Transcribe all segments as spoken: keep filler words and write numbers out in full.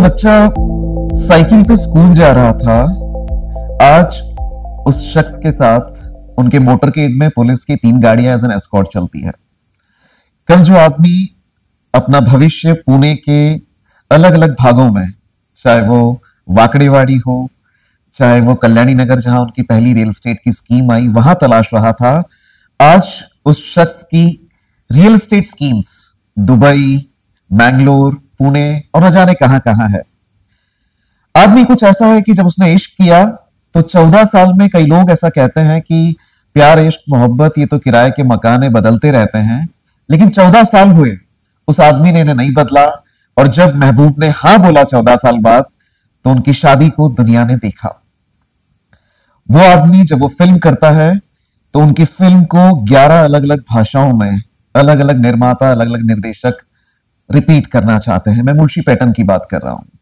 बच्चा साइकिल पे स्कूल जा रहा था, आज उस शख्स के साथ उनके मोटरकेड में पुलिस की तीन गाड़ियां एज एन एस्कॉर्ट चलती है। कल जो आदमी अपना भविष्य पुणे के अलग अलग भागों में, चाहे वो वाकड़ेवाड़ी हो, चाहे वो कल्याणी नगर जहां उनकी पहली रियल एस्टेट की स्कीम आई वहां तलाश रहा था, आज उस शख्स की real estate schemes Dubai, Mangalore, Pune और न जाने कहां कहां है। आदमी कुछ ऐसा है कि जब उसने इश्क किया तो चौदह साल में, कई लोग ऐसा कहते हैं कि प्यार, इश्क, मोहब्बत ये तो किराए के मकाने बदलते रहते हैं, लेकिन चौदह साल हुए उस आदमी ने इन्हें नहीं बदला। और जब महबूब ने हां बोला चौदह साल बाद, तो उनकी शादी को दुनिया ने देखा। वो आदमी जब वो फिल्म करता है तो उनकी फिल्म को ग्यारह अलग अलग भाषाओं में अलग अलग निर्माता, अलग अलग निर्देशक रिपीट करना चाहते हैं। मैं मुंशी पैटर्न की बात कर रहा हूं।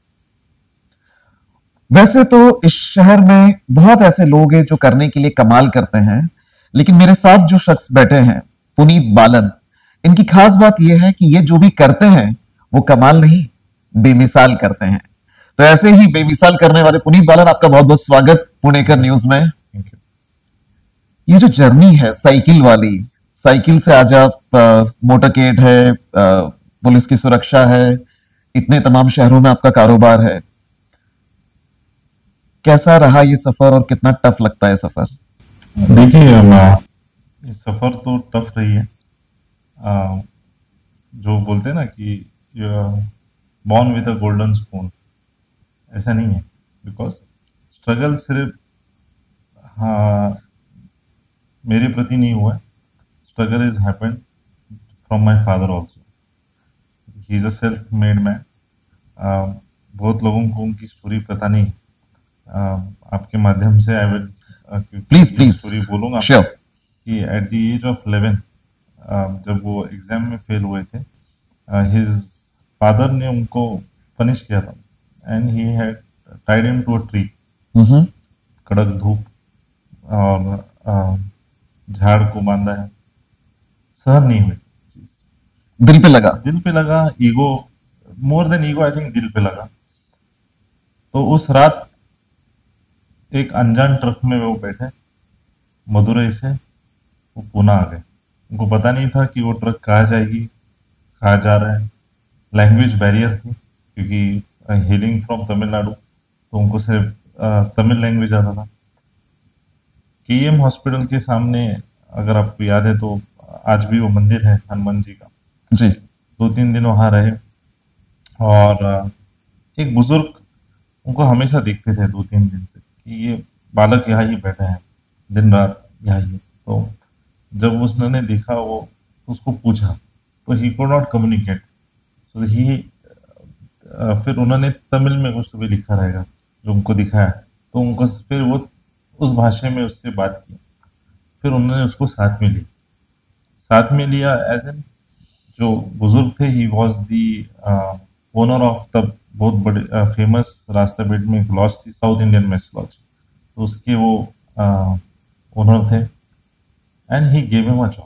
वैसे तो इस शहर में बहुत ऐसे लोग हैं जो करने के लिए कमाल करते हैं, लेकिन मेरे साथ जो शख्स बैठे हैं, पुनीत बालन, इनकी खास बात यह है कि ये जो भी करते हैं वो कमाल नहीं, बेमिसाल करते हैं। तो ऐसे ही बेमिसाल करने वाले पुनीत बालन, आपका बहुत बहुत स्वागत पुणेकर न्यूज में। ये जो जर्नी है साइकिल वाली, साइकिल से आज आप मोटरकेड है, आ, पुलिस की सुरक्षा है, इतने तमाम शहरों में आपका कारोबार है, कैसा रहा ये सफर और कितना टफ लगता है सफर? देखिए, ये सफर तो टफ रही है। आ, जो बोलते हैं ना कि born with a golden spoon, ऐसा नहीं है। बिकॉज स्ट्रगल सिर्फ हाँ मेरे प्रति नहीं हुआ। Struggle is happened from my father also. He is a self made man. बहुत लोगों को उनकी स्टोरी पता नहीं। uh, आपके माध्यम से I will please please story बोलूंगा sure. कि at the age of eleven, जब वो एग्जाम में फेल हुए थे, हिज फादर ने उनको पनिश किया था and he had tied him to a tree. कड़क धूप और uh, झाड़ को बांधा है, सहन नहीं हुई चीज, दिल पे लगा दिल पे लगा। Ego, more than ego, I think दिल पे लगा। तो उस रात एक अनजान ट्रक में वो बैठे, मदुरई से वो पुणे आ गए। उनको पता नहीं था कि वो ट्रक कहाँ जाएगी, कहाँ जा रहा है। लैंग्वेज बैरियर थी क्योंकि हेलिंग फ्रॉम तमिलनाडु, तो उनको सिर्फ तमिल लैंग्वेज आता था। केईएम हॉस्पिटल के सामने, अगर आपको याद है तो आज भी वो मंदिर है हनुमान जी का जी। दो तीन दिन वहां रहे और एक बुजुर्ग उनको हमेशा देखते थे दो तीन दिन से कि ये बालक यहाँ ही बैठा है, दिन रात यहाँ ही। तो जब उसने देखा, वो उसको पूछा, तो he could not communicate. So he फिर उन्होंने तमिल में कुछ तो भी लिखा रहेगा जो उनको दिखाया, तो उनको फिर वो उस भाषा में उससे बात की। फिर उन्होंने उसको साथ में ली साथ में लिया एज एन, जो बुजुर्ग थे, he was the owner of the बहुत बड़े फेमस रास्ता बेट में एक लॉज थी, साउथ इंडियन मेस लॉज। तो उसके वो ओनर थे and he gave him a job.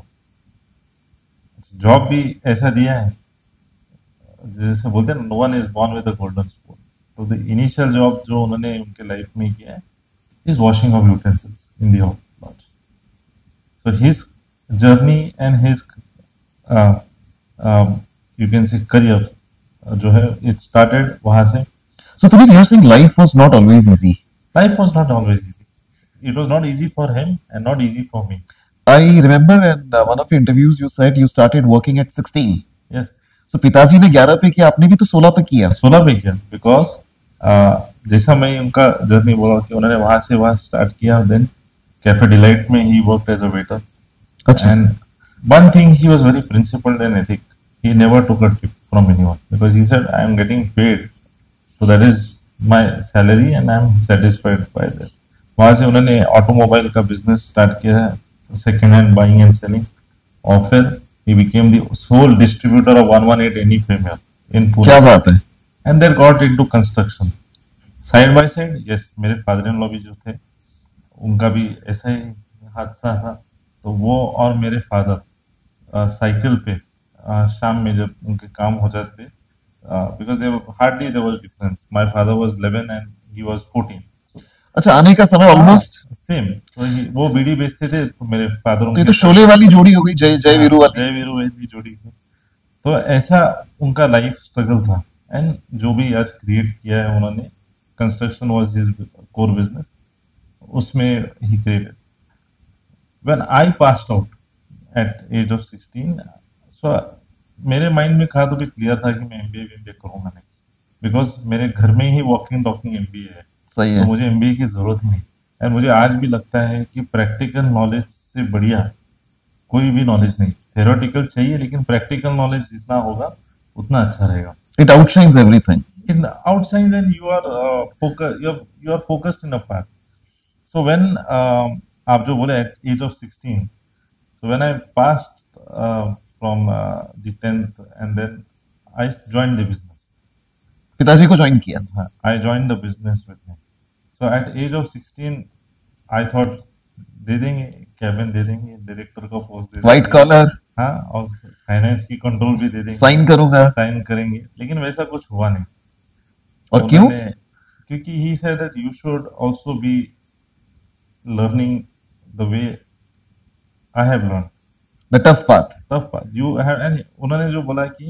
Job भी ऐसा दिया है जैसे बोलते हैं, no one is born with a golden spoon. तो द इनिशियल जॉब जो उन्होंने उनके लाइफ में किया है is washing of utensils in the lodge. So his journey and his you can say career जो है, इट स्टार्टेड वहां से। So Puneet, you're saying life was not always easy. Life was not always easy. It was not easy for him and not easy for me. I remember in uh, one of your interviews you said you started working at sixteen. Yes. So पिताजी ने ग्यारह पे किया, आपने भी तो सोलह पे किया। सोलह पे किया बिकॉज जैसा मैं उनका जर्नी बोला कि उन्होंने वहां से वहां स्टार्ट किया, देन कैफे डिलाइट में he worked as a waiter. अच्छा। And one thing, he was very principled and ethic. He never took a tip from anyone because he said, I am getting paid, so that is my salary and I am satisfied by that. वहां से उन्होंने automobile का business start किया है, second hand buying and selling, और फिर he became the sole distributor of one one eight N E Premier in Pune. क्या बात है। And then got into construction. Side by side, yes, मेरे father in law भी जो थे, उनका भी ऐसा ही हादसा था। तो वो और मेरे फादर साइकिल पे आ, शाम में जब उनके काम हो जाते because they were, hardly there was difference. My father was eleven and he was fourteen. So अच्छा, आने का समय ऑलमोस्ट सेम। तो he- वो बीड़ी बेचते थे तो मेरे फादर तो ये उनके तो शोले वाली जोड़ी हो गई, जय जय वीरू वाली। जय वीरू वाली जोड़ी थी। तो ऐसा उनका लाइफ स्ट्रगल था। एंड जो भी आज क्रिएट किया है उन्होंने, construction was his core business, उसमें ही created. When I passed out at age of sixteen, so मेरे माइंड में कहा तो भी क्लियर था कि मैं एमबीए एमबीए करूंगा नहीं, बिकॉज मेरे घर में ही वॉकिंग टॉकिंग एमबीए है। सही तो है। मुझे एमबीए की जरूरत ही नहीं। एंड मुझे आज भी लगता है कि प्रैक्टिकल नॉलेज से बढ़िया कोई भी नॉलेज नहीं। थ्योरेटिकल चाहिए, लेकिन प्रैक्टिकल नॉलेज जितना होगा उतना अच्छा रहेगा। It outshines everything. In outside, then you are uh, focus you are, you are focused in a path. So when um, आप जो बोले at age of sixteen, so when I passed uh, from uh, the tenth, and then I joined the business. पिताजी को join किया। हाँ, I joined the business with him. So at age of sixteen, I thought दे देंगे cabin, दे देंगे director का post, दे white देंगे, collar, हाँ, और फाइनेंस की कंट्रोल भी दे देंगे, साइन करूंगा। साइन करेंगे। लेकिन वैसा कुछ हुआ नहीं। और क्यों? उन्होंने, क्योंकि he said that you should also be learning the way I have learn the tough path. Tough path you have. And उन्होंने जो बोला कि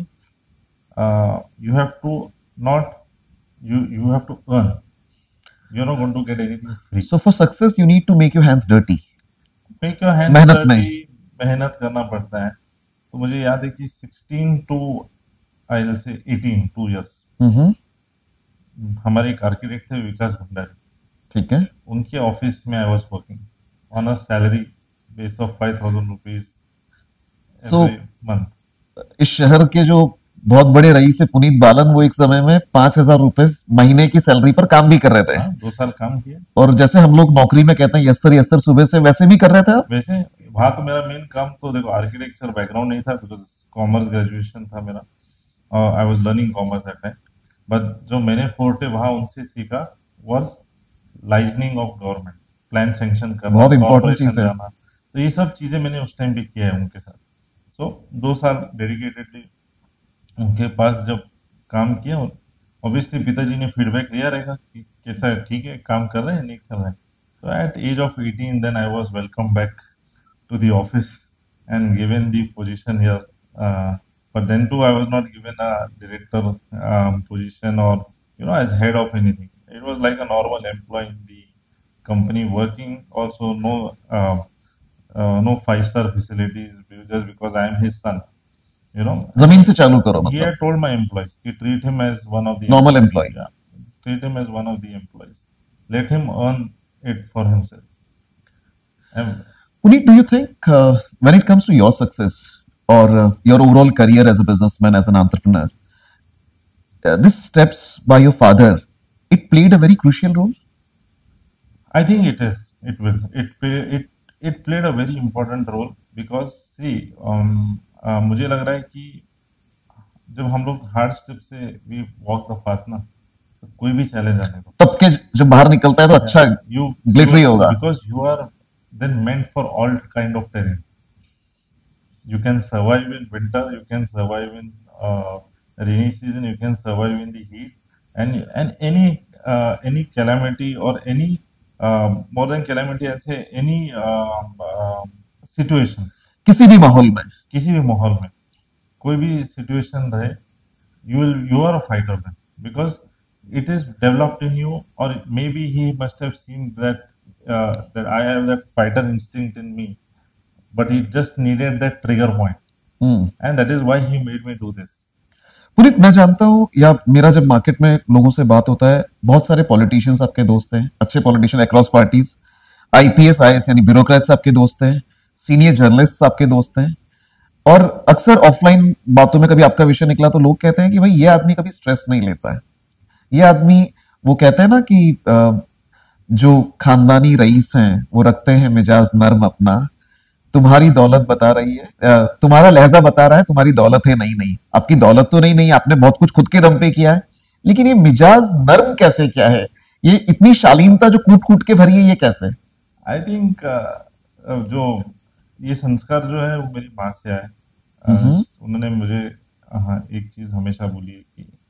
you have to not you you have to earn, you are not going to get anything free. So for success you need to make your hands dirty. Make your hand मेहनत में। मेहनत करना पड़ता है। तो मुझे याद है कि sixteen to I will say eighteen, two years, hmm, हमारे एक आर्किटेक्ट थे विकास भंडारी, ठीक है। उनके ऑफिस में I was working on a salary base of five thousand rupees So- month. इस शहर के जो बहुत बड़े रईस है पुनीत बालन, वो एक समय में पांच हजार रुपए महीने की सैलरी पर काम भी कर रहे थे। हाँ, दो साल काम किया। और जैसे हम लोग नौकरी में कहते हैं यस सर यस सर सुबह से, वैसे भी कर रहे थे आप? वैसे वहां तो मेरा मेन काम तो देखो आर्किटेक्चर बैकग्राउंड नहीं था, बिकॉज कॉमर्स ग्रेजुएशन था मेरा, I was learning commerce at time. But जो मैंने फोर्टे वहां उनसे सीखा was liaisoning of government, plan sanction करना, बहुत important corporation चीज है। जाना। तो ये सब चीजें मैंने उस टाइम भी किया है उनके साथ। सो दो साल डेडिकेटेडली उनके पास जब काम किया, ऑब्वियसली पिताजी ने फीडबैक लिया रहेगा कि कैसा है, ठीक है काम कर रहे हैं नहीं कर रहे हैं। So at age of eighteen, then I was welcomed back to the office and given the position here. Uh, but then too, I was not given a director um, position, or you know, as head of anything. It was like a normal employee in the company working. Also, no uh, uh, no five star facilities, just because I am his son. You know, जमीन से चालू करो he मतलब। had told my employees, he treat him as one of the Normal employees. employee. Yeah, treat him as one of the employees. Let him earn it for himself. And Puneet, do you think uh, when it comes to your success or uh, your overall career as a businessman, as an entrepreneur, uh, these steps by your father, it played a very crucial role? I think it is. It will. It play, it it played a very important role because see, um, uh, मुझे लग रहा है कि जब हम लोग hard step से we walk the path ना, तो कोई भी चैलेंज आने दो, तब के जब बाहर निकलता है तो अच्छा you ग्लिटरी होगा। because you are then meant for all kind of terrain. You can survive in winter, you can survive in uh, rainy season, you can survive in the heat, and and any uh, any calamity or any uh, more than calamity, I'd say any uh, uh, situation, किसी भी माहौल में। किसी भी माहौल में कोई भी सिचुएशन रहे, you will you are a fighter then, because it is developed in you, or maybe he must have seen that uh, that I have that fighter instinct in me, but he just needed that trigger point, hmm. and that is why he made me do this. Puneet, मैं जानता हूँ या मेरा जब market में लोगों से बात होता है, बहुत सारे पॉलिटिशियंस आपके दोस्त हैं, अच्छे politician across parties, IPS IAS यानी ब्यूरोक्रेट्स आपके दोस्त हैं, सीनियर जर्नलिस्ट आपके दोस्त हैं, और अक्सर ऑफलाइन बातों में कभी आपका विषय निकला तो लोग कहते हैं कि भाई ये आदमी कभी स्ट्रेस नहीं लेता है, ये आदमी, वो कहते हैं ना कि अ, जो खानदानी रईस हैं वो रखते हैं मिजाज नर्म अपना, तुम्हारी दौलत बता रही है, अ, तुम्हारा लहजा बता रहा है तुम्हारी दौलत है नहीं नहीं, आपकी दौलत तो नहीं नहीं, आपने बहुत कुछ खुद के दम पे किया है, लेकिन ये मिजाज नर्म कैसे क्या है, ये इतनी शालीनता जो कूट कूट के भरी है, ये कैसे? आई थिंक जो ये संस्कार जो है वो मेरी माँ से आया। uh, उन्होंने मुझे हाँ, एक चीज हमेशा बोली है कि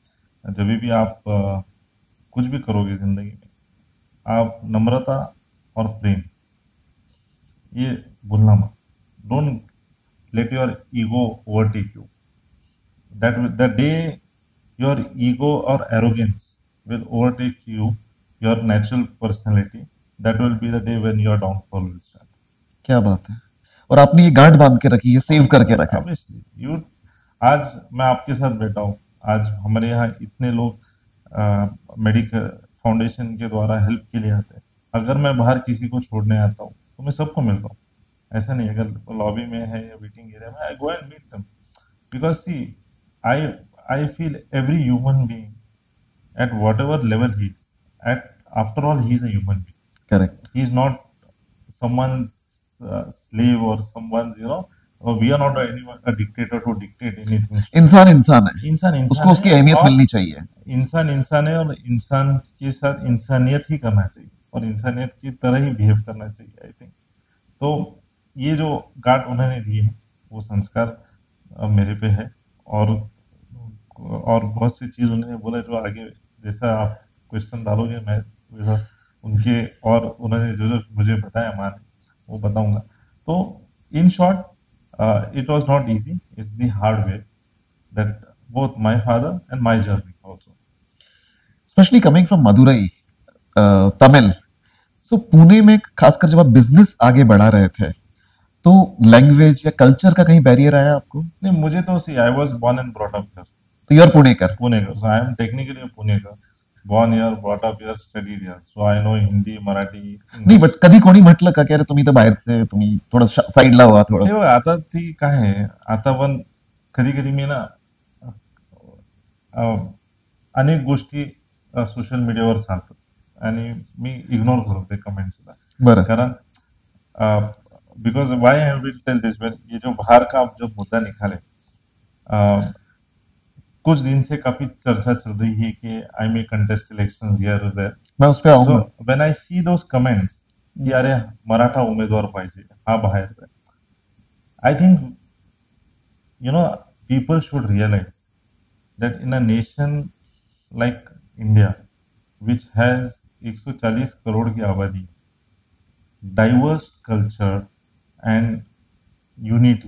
जब भी आप अ, कुछ भी करोगे जिंदगी में, आप नम्रता और प्रेम ये भूलना मत. Don't let your ego overtake you. That will- the day your ego or arrogance will overtake you, your natural personality, that will be the day when your downfall will start. क्या बात है। और आपने ये गांठ बांध के रखी है, सेव करके रखा है। Obviously, you आज मैं आपके साथ बैठा हूँ, आज हमारे यहाँ इतने लोग मेडिकल फाउंडेशन के द्वारा हेल्प के लिए आते हैं. अगर मैं बाहर किसी को छोड़ने आता हूँ तो मैं सबको मिलता हूँ. ऐसा नहीं, अगर लॉबी में है या वेटिंग एरिया में, I go and meet them because see I I feel every human being at whatever level he is at, after all he is a human being. Correct. He is not someone's uh, slave or someone's, you know, or we are not anyone a dictator to dictate anything. इंसान इंसान है, इंसान इंसान उसको उसकी है अहमियत और मिलनी चाहिए। इंसान इंसान है और इंसान के साथ इंसानियत ही करना चाहिए और इंसानियत की तरह ही बिहेव करना चाहिए, आई थिंक. तो ये जो गार्ड उन्होंने दिए हैं वो संस्कार अ, मेरे पे है. और और बहुत सी चीज उन्होंने बोला जो आगे जैसा आप क्वेश्चन डालोगे मैं वैसा उनके और उन्होंने जो जो मुझे बताया मान वो बताऊंगा. तो in short it was not easy, it's the hard way that both my father and my journey also. Specially coming from Madurai, Tamil, so Pune में खासकर जब आप बिजनेस आगे बढ़ा रहे थे तो लैंग्वेज या कल्चर का कहीं बैरियर आया आपको? नहीं, मुझे तो see I was born and brought up here. तो you are Punekar? Punekar, so I am technically a Punekar, born here, brought up here, studied here, so I know Hindi, Marathi, नाही, English. बट कधी कोणी म्हटलं का की अरे तुम्ही तर बाहेरचे, तुम्ही थोडं साईडला व्हा थोडं? नाही बघ, आता ती काय आहे, आता पण कधी कधी मी ना अ, अनेक गोष्टी सोशल मीडियावर चालतात आणि मी इग्नोर करतो ते कमेंट्सला. बरं, कारण because why I will tell this, ये जो बाहर का जो मुद्दा निकाले, अ, कुछ दिन से काफी चर्चा चल रही है कि I may contest elections here और देयर. मैं उस पे सो आऊंगा। When I C those comments की अरे मराठा उमेदवार पाहिजे हा बाहेरचा, I think you know people should realize that in a nation like India which has one hundred forty crore की आबादी, diverse culture and unity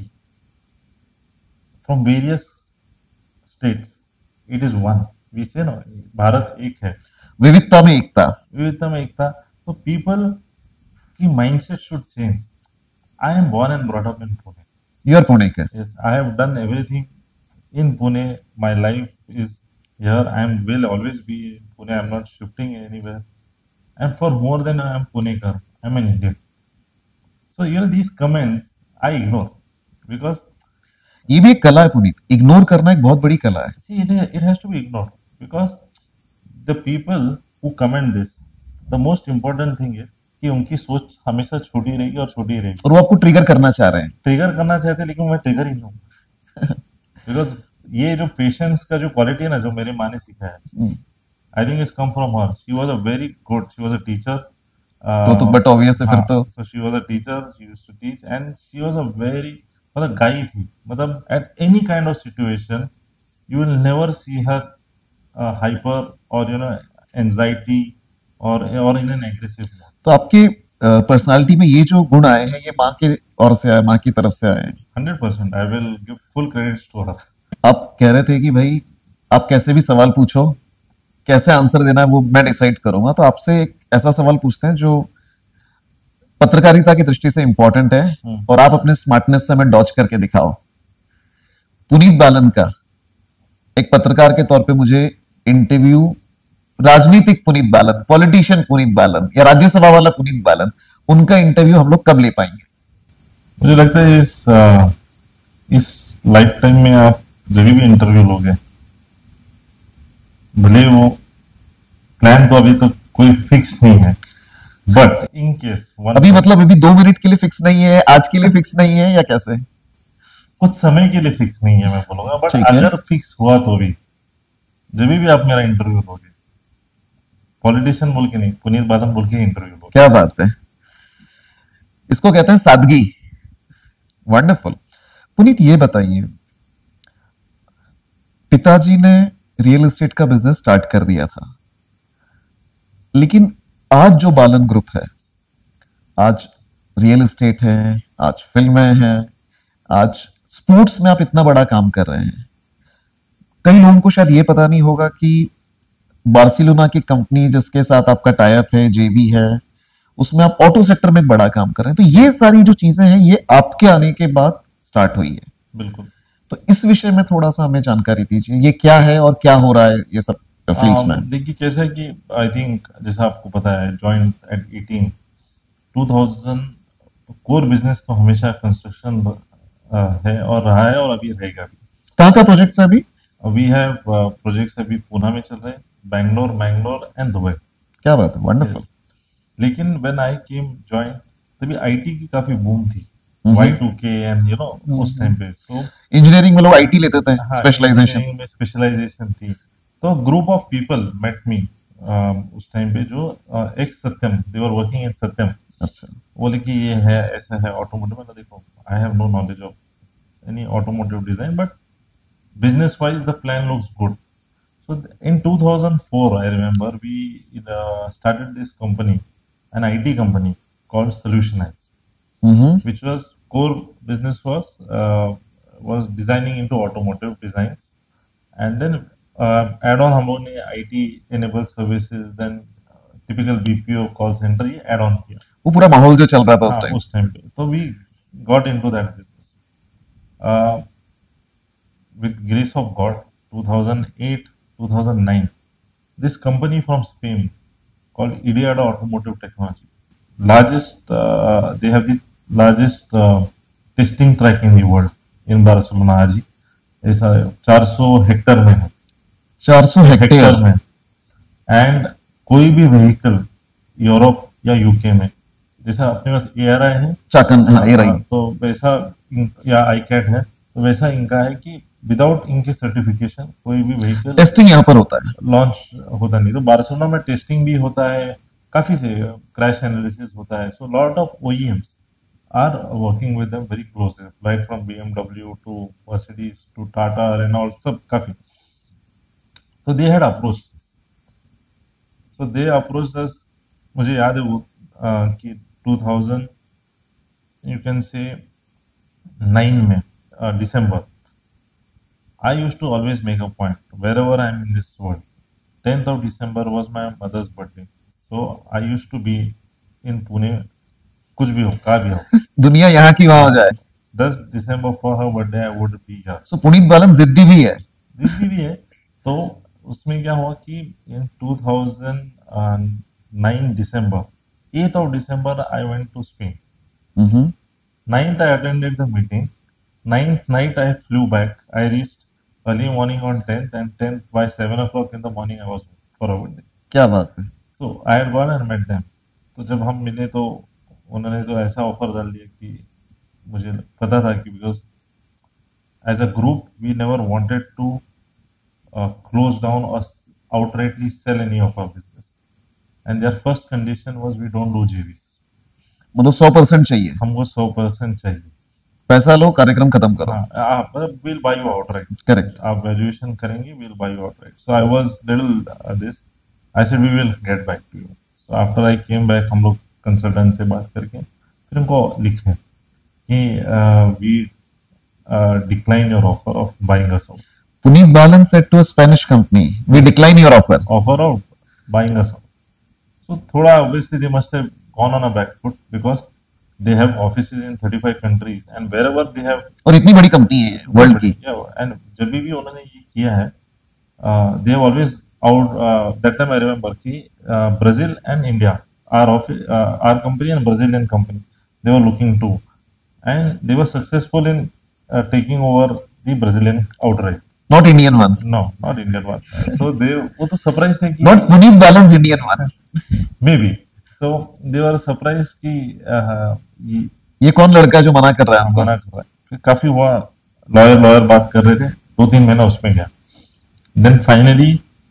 from various states, it is one. We say no, Bharat एक है, विविधता में एकता। विविधता में एकता. तो people की mindset should change. I am born and brought up in Pune. You are Punekar? Yes, I have done everything in Pune. My life is here. I am will always be in Pune. I am not shifting anywhere. And for more than I am Punekar, I am an Indian. So you know these comments I ignore because ये भी एक कला है Puneet, ignore करना एक बहुत बड़ी कला है। see it it has to be ignored because the people who comment this, the most important thing is कि उनकी सोच हमेशा छोटी रहेगी और छोटी रहेगी. और वो आपको ट्रिगर करना चाह रहे हैं। ट्रिगर करना चाहते हैं लेकिन मैं ट्रिगर ही नहीं हूँ बिकॉज ये जो पेशेंस का जो क्वालिटी है ना जो मेरे माँ ने सिखाया है, I think it's come from her. She was a very good, she was a teacher. तो तो बट ऑब्वियस है फिर तो। So she was a teacher, she used to teach and she was a very, मतलब गाई थी, मतलब at any kind of situation you will never see her hyper और यू नो एंजाइटी और और इन एन एग्रेसिव मोड. तो आपकी personality में ये जो गुण आए हैं ये माँ के ओर से आए, माँ की तरफ से आए हैं? Hundred percent I will give full credits to her. आप कह रहे थे कि भाई आप कैसे भी सवाल पूछो, कैसे आंसर देना है वो मैं डिसाइड करूंगा। तो आपसे एक ऐसा सवाल पूछते हैं जो पत्रकारिता की दृष्टि से इंपॉर्टेंट है और आप अपने स्मार्टनेस से हमें डॉच करके दिखाओ। पुनीत बालन का एक पत्रकार के तौर पे मुझे इंटरव्यू, राजनीतिक पुनीत बालन, पॉलिटिशियन पुनीत बालन या राज्यसभा वाला पुनीत बालन, उनका इंटरव्यू हम लोग कब ले पाएंगे? मुझे लगता है इस आ, इस लाइफ टाइम में आप जब भी इंटरव्यू लोगे, भले वो प्लान तो अभी तक तो कोई फिक्स नहीं है, बट इन केस अभी मतलब अभी दो मिनट के लिए फिक्स नहीं है, आज के लिए फिक्स नहीं है या कैसे? कुछ समय के लिए फिक्स नहीं है मैं बोलूंगा, बट अगर फिक्स हुआ तो भी जब भी आप मेरा इंटरव्यू लोगे, पॉलिटिशियन बोल के नहीं, पुनीत बालन बोल के इंटरव्यू लोगे. क्या बात है, इसको कहते हैं सादगी। वंडरफुल। पुनीत ये बताइए, पिताजी ने रियल एस्टेट का बिजनेस स्टार्ट कर दिया था। लेकिन आज जो बालन ग्रुप है, आज रियल एस्टेट है, आज फिल्में हैं, आज स्पोर्ट्स में आप इतना बड़ा काम कर रहे हैं। कई लोगों को शायद ये पता नहीं होगा कि बार्सिलोना की कंपनी जिसके साथ आपका टाइप है, जेबी है, उसमें आप ऑटो सेक्टर में एक बड़ा काम कर रहे हैं। तो ये सारी जो चीजें हैं ये आपके आने के बाद स्टार्ट हुई है। बिल्कुल। तो इस विषय में थोड़ा सा हमें जानकारी दीजिए, ये क्या है और क्या हो रहा है ये सब फील्ड्स um, में। देखिए कैसा है कि आई थिंक जैसा आपको पता है join at eighteen two thousand, core business तो हमेशा कंस्ट्रक्शन है और रहा है और अभी रहेगा भी। कहाँ का प्रोजेक्ट है अभी? अभी है प्रोजेक्ट्स अभी पुणे में चल रहे हैं, बैंगलोर, मैंगलोर एंड दुबई। क्या बात है, वंडरफुल। Yes. लेकिन व्हेन आई केम जॉइन तभी आईटी की काफी बूम थी, Y two K and you know उस टाइम पे। सो इंजीनियरिंग में लोग आईटी लेते थे, हाँ, स्पेशलाइजेशन engineering में स्पेशलाइजेशन थी। तो group of people met me उस टाइम पे जो x Satyam, they were working in सत्यम। अच्छा। बोले कि ये है, ऐसा है ऑटोमोटिव। मैंने देखो I have no knowledge of any automotive design, but business wise the plan looks good. So th- in two thousand four I remember we uh, started this company, an I T company called Solutionize, hmm. which was core business was uh, was designing into automotive designs, and then uh, add on हम लोग ने I T enabled services, then uh, typical B P O call center ये add on किया। वो पूरा माहौल जो चल रहा था उस हाँ, टाइम। उस टाइम पे तो we got into that business. Uh, with grace of God, two thousand eight, two thousand nine, this company from Spain called Ideada Automotive Technology, largest, uh, they have the largest uh, testing track in the world in Barcelona आज ही। ऐसा चार सौ Hector में है, चार सौ Hector hectare में। And कोई भी व्हीकल यूरोप या यूके में, जैसा अपने पास ए आर आई है, चाकन, हाँ, ए रही। तो वैसा इन- या आई कैट है, तो वैसा इनका है कि विदाउट इनके सर्टिफिकेशन कोई भी व्हीकल टेस्टिंग यहाँ पर होता है। लॉन्च होता नहीं। तो बार्सिलोना में टेस्टिंग भी होता है, काफी से क्रैश एनालिसिस होता है। So lot of OEMs are working with them very closely, right from BMW to Mercedes to Tata, Renault, सब काफी। तो they had approached us, so they approached us. मुझे याद है वो uh, कि two thousand you can say nine में दिसंबर, I used to always make a point wherever I am in this world. tenth of December was my mother's birthday, so I used to be in Pune. कुछ भी हो, कहाँ भी हो, दुनिया यहाँ की वहां हो जाए। दस दिसंबर for her birthday I would be here. सो पुनीत बालन जिद्दी भी है। दिल्ली भी है। तो उसमें क्या हुआ कि in two thousand nine December, eighth of December I went to Spain. Hmm. ninth I attended the meeting. ninth night I flew back. I reached early morning on tenth, and tenth by seven o'clock in the morning I was for a birthday. क्या बात है। So I had gone and met them. तो जब हम मिले तो उन्होंने तो ऐसा ऑफर डाल दिया कि मुझे पता था कि because as a group we never wanted to close down और outrightly sell any of our business, and their first condition was we don't do J Vs. मतलब सौ परसेंट चाहिए, हमको सौ परसेंट चाहिए, पैसा लो, कार्यक्रम खत्म करो। हाँ, आप मतलब we'll buy you outright. Correct. आप वैल्यूएशन करेंगे, we'll buy you outright. So I was little uh, this. I said we will get back to you. So after I came back, हम लोग कंसल्टेंट से बात करके फिर उनको लिखे कि uh, we uh, decline your offer of buying us out. Puneet Balan said to a Spanish company, "We decline your offer." Offer of buying us out. So थोड़ा obviously they must have gone on a back foot because they have offices in thirty-five countries and wherever they have. और इतनी बड़ी company है world की। Yeah, and जब भी उन्होंने ये किया है, uh, they have always out. Uh, that time I remember कि uh, Brazil and India, our office, uh, our company and Brazilian company, they were looking to, and they were successful in uh, taking over the Brazilian outright. Not Indian one. No, not Indian one. So they वो तो surprised थे कि Not Puneet Balan's Indian one. maybe. So they were surprised कि uh, ये ये कौन लड़का जो मना कर रहा है हमको? मना कर रहा है। फिर काफी हुआ, लॉयर लॉयर बात कर रहे थे, दो तीन महीना उसमें गया। Then finally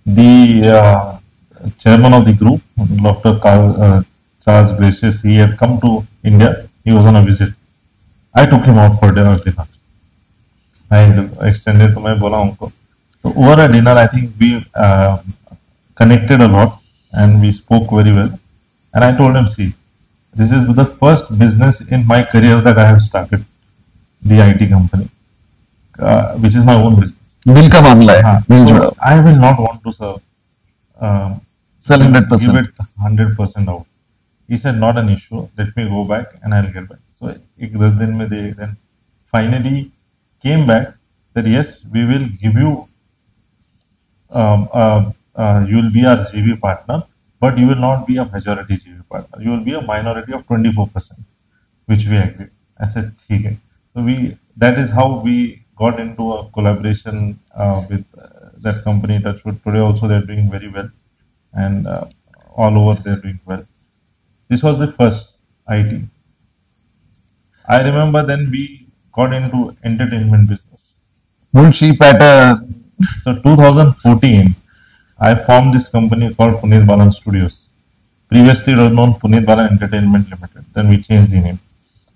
the chairman of the group, Doctor uh, Charles Gracious, he had come to India. He was on a visit. I took him out for dinner. I extended, तो मैं बोला उनको, So over a dinner, I think we uh, connected a lot and we spoke very well. And I told him, see, this is the first business in my career that I have started, the I T company, uh, which is my own business. दिल का मामला है, हाँ, दिल जुड़ा। so I will not want to serve, um, Sell give, hundred give percent. it one hundred percent out. He said, not an issue. Let me go back and I'll get back. So एक दस दिन में they then finally came back that yes, we will give you, um, uh, uh, you will be our G V partner, but you will not be a majority G V partner. You will be a minority of twenty-four percent, which we agreed. I said, ठीक है. So we, that is how we got into a collaboration uh, with uh, that company, Touchwood. Today also they're doing very well, and uh, all over they're doing well. This was the first I T. I remember then we got into entertainment business. Mulshi pattern. So twenty fourteen, I formed this company called Puneet Balan Studios. Previously it was known Puneet Balan Entertainment Limited. Then we changed the name.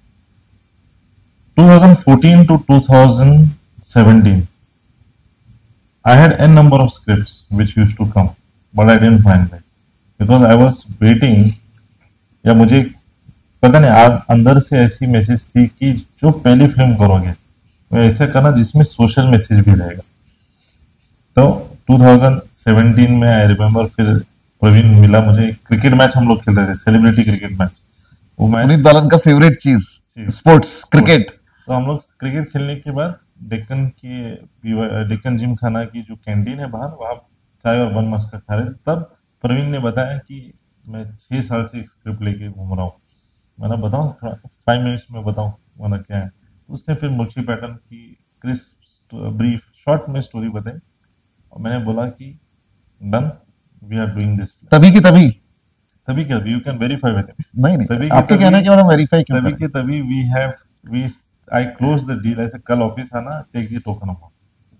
twenty fourteen to twenty seventeen, I had n number of scripts which used to come, but I didn't finalize because I was waiting. या मुझे पता नहीं आ, अंदर से ऐसी message थी कि जो पहली फिल्म करोगे वो ऐसे करना जिसमें सोशल मैसेज भी रहेगा। तो twenty seventeen में आई रिमेम्बर फिर प्रवीण मिला मुझे, क्रिकेट मैच हम लोग खेल रहे थे, सेलिब्रिटी क्रिकेट मैच। वो मैच पुनीत बालन का फेवरेट चीज स्पोर्ट्स क्रिकेट। तो हम लोग क्रिकेट खेलने के बाद डेक्कन की डेक्कन जिम खाना की जो कैंटीन है बाहर, वहाँ चाय और बन मस्का खा रहे थे। तब प्रवीण ने बताया कि मैं छह साल से एक स्क्रिप्ट लेके घूम रहा हूँ। मैंने बताऊँ फाइव मिनट्स में बताऊँ मैंने क्या है। उसने फिर मुंशी पैटर्न की क्रिस्प ब्रीफ शॉर्ट में स्टोरी बताई और मैंने बोला कि done, we are doing this. तभी की तभी तभी के तभी you can verify with him. नहीं नहीं, तभी आपके के कहने तभी के बाद हम वेरीफाई क्यों तभी करें? के तभी we have we I close the deal. ऐसे कल ऑफिस आना, टेक द टोकन अमाउंट,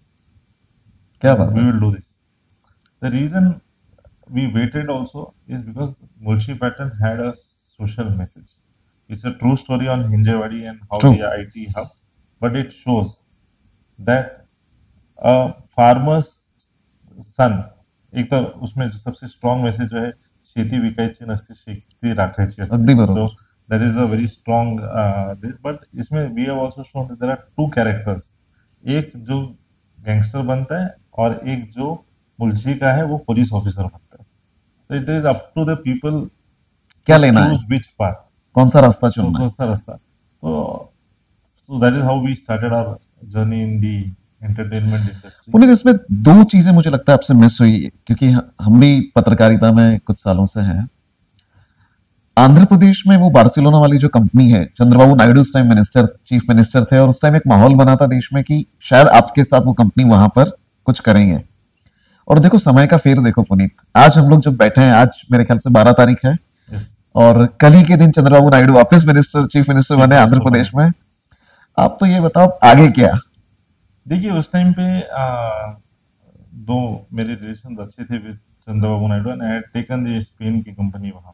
क्या बात we है? will do this. The reason we waited also is because Mulchi Pattern had a social message. It's a true story on Hinjewadi and how True. the I T hub, but it shows that a farmer's son, एक तो उसमें जो सबसे strong message जो है, शेती विकायची नसते शेती राखायची असते. अगदी बरोबर. So that is a very strong uh, this. But इसमें we have also shown that there are two characters. एक जो गैंगस्टर बनता है और एक जो मुल्ची का है वो पुलिस ऑफिसर बनता है। तो it is up to the people क्या लेना है, चूज व्हिच पाथ, कौन सा रास्ता चुनना है। कौन सा रास्ता। तो so that is how we started our journey in the entertainment industry. Puneet, इसमें दो चीजें मुझे लगता है आपसे मिस हुई है, क्योंकि हम भी पत्रकारिता में कुछ सालों से हैं। आंध्र प्रदेश में वो बार्सिलोना वाली जो कंपनी है, चंद्रबाबू नायडू उस टाइम मिनिस्टर चीफ मिनिस्टर थे और उस टाइम एक माहौल बना था देश में कि शायद आपके साथ वो कंपनी वहां पर कुछ करेंगे। और देखो समय का फेर देखो पुनीत, आज हम लोग जब बैठे हैं, आज मेरे ख्याल से बारह तारीख है yes. और कल ही के दिन चंद्रबाबू नायडू वापस मिनिस्टर चीफ मिनिस्टर बने आंध्र प्रदेश में। आप तो ये बताओ आगे क्या? देखिए उस टाइम पे आ, दो मेरे रिलेशन अच्छे थे with Chandrababu Naidu and I had taken the Spain की कंपनी वहां,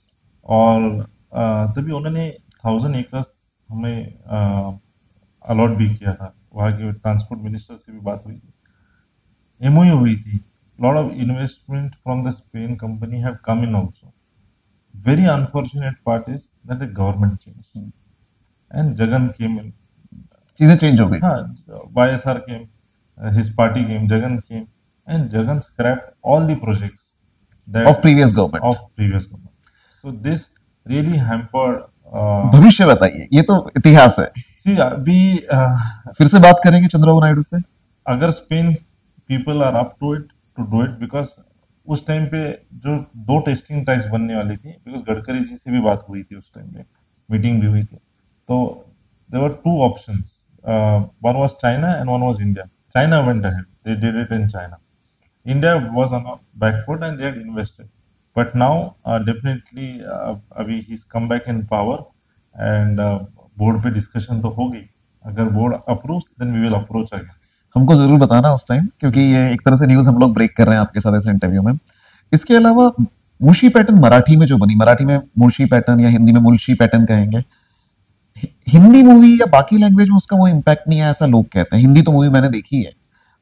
और आ, तभी उन्होंने थाउजेंड एकर्स हमें अलॉट भी किया था। वहाँ के ट्रांसपोर्ट मिनिस्टर से भी बात हुई थी, एमओयू हुई थी। Lot of investment from the Spain company have come in also. Very unfortunate part is that the government change and Jagan came in. चीजें चेंज हो गई। हाँ, YSR came, his party came, Jagan came and Jagan scrapped all the projects that of previous government of previous government. So this really hampered. Uh, भविष्य बताइए, ये तो इतिहास है। see, अभी uh, फिर से बात करेंगे चंद्रबाबू नायडू से। अगर Spain people are up to it to do it, because उस टाइम पे जो दो टेस्टिंग ट्राइल्स बनने वाली थी, बिकॉज गडकरी जी से भी बात हुई थी, उस टाइम पे मीटिंग भी हुई थी। तो there were two options, one was China and one was India. China went ahead, they did it in China. India was on a back foot and they had invested. But now, uh, definitely, uh, अभी he's come back in power and uh, board पे discussion तो होगी। अगर board approves, then we will approach again. हमको जरूर बताना उस time, क्योंकि ये एक तरह से न्यूज हम लोग ब्रेक कर रहे हैं आपके साथ इस इंटरव्यू में। इसके अलावा मुंशी पैटर्न मराठी में जो बनी, मराठी में मुंशी पैटर्न या हिंदी में मुंशी पैटर्न कहेंगे, हिंदी मूवी या बाकी लैंग्वेज में उसका वो इम्पैक्ट नहीं है ऐसा लोग कहते हैं। हिंदी तो मूवी मैंने देखी है,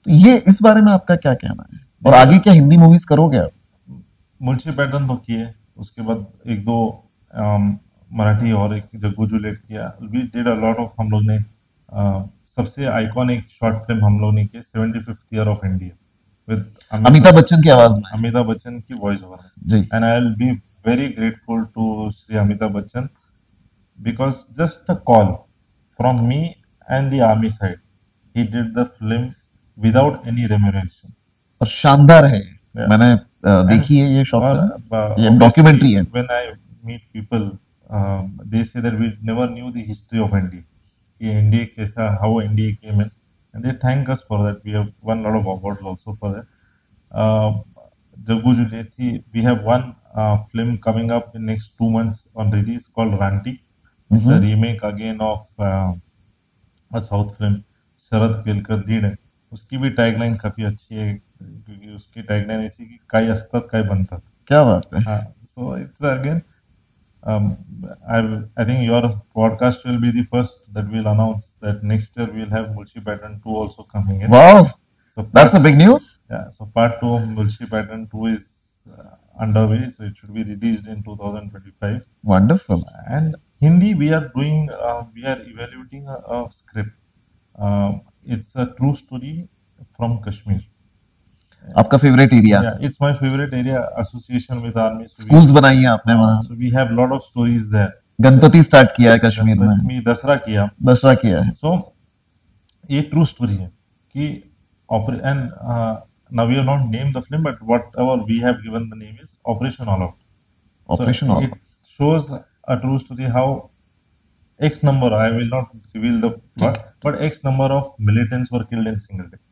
तो ये इस बारे में आपका क्या कहना है, और आगे क्या हिंदी मूवीज करोगे आप? मुंशी पैटर्न तो किए, उसके बाद एक दो अम, मराठी और एक जग्गू जूलियट किया। We did a lot of, हम लोग ने अ, सबसे आइकॉनिक शॉर्ट फिल्म हम लोग ने की seventy fifth year of India with Amitabh Bachchan की आवाज में। अमिताभ बच्चन की वॉइस ओवर जी। And I will be very grateful to Shri Amitabh Bachchan because just a call from me and the army side, he did the film without any remuneration. और शानदार है। Yeah. मैंने अ, देखी है ये शॉर्ट और फिल्म, ये डॉक्यूमेंट्री है। when I meet people, um, they say that we never knew the history of N D A, कि N D A कैसा, how N D A came in, and they thank us for that. We have won a lot of awards also for that. Uh, Jaggu Julethi, we have one uh, film coming up in next two months on release called Ranti. It's a remake again of uh, a South film. Sharad Kelkar lead है, उसकी भी tagline काफी अच्छी है, क्योंकि उसकी tagline ऐसी कि काय असतात काय बनतात। क्या बात है। हाँ, so it's again, um, I I think your podcast will be the first that will announce that next year we'll have Mulshi Pattern two also coming in. Wow, so part, that's a big news. Yeah, so part two of Mulshi Pattern two is uh, underway, so it should be released in two thousand twenty-five. Wonderful. And Hindi, we are doing, uh, we are evaluating a, a script. Uh, it's a true story from Kashmir. आपका favourite area? Yeah, it's my favorite area. Association with army. So schools बनाई है आपने वहाँ? So we have lot of stories there. Ganpati start किया है कश्मीर में। गणपति दसरा किया। दसरा किया है। So ये true story है कि and uh, now we have not named the film, but whatever we have given the name is Operation All Out. Operation so All it Out. shows a true story how X number, I will not reveal the plot, but X number of militants were killed in single day.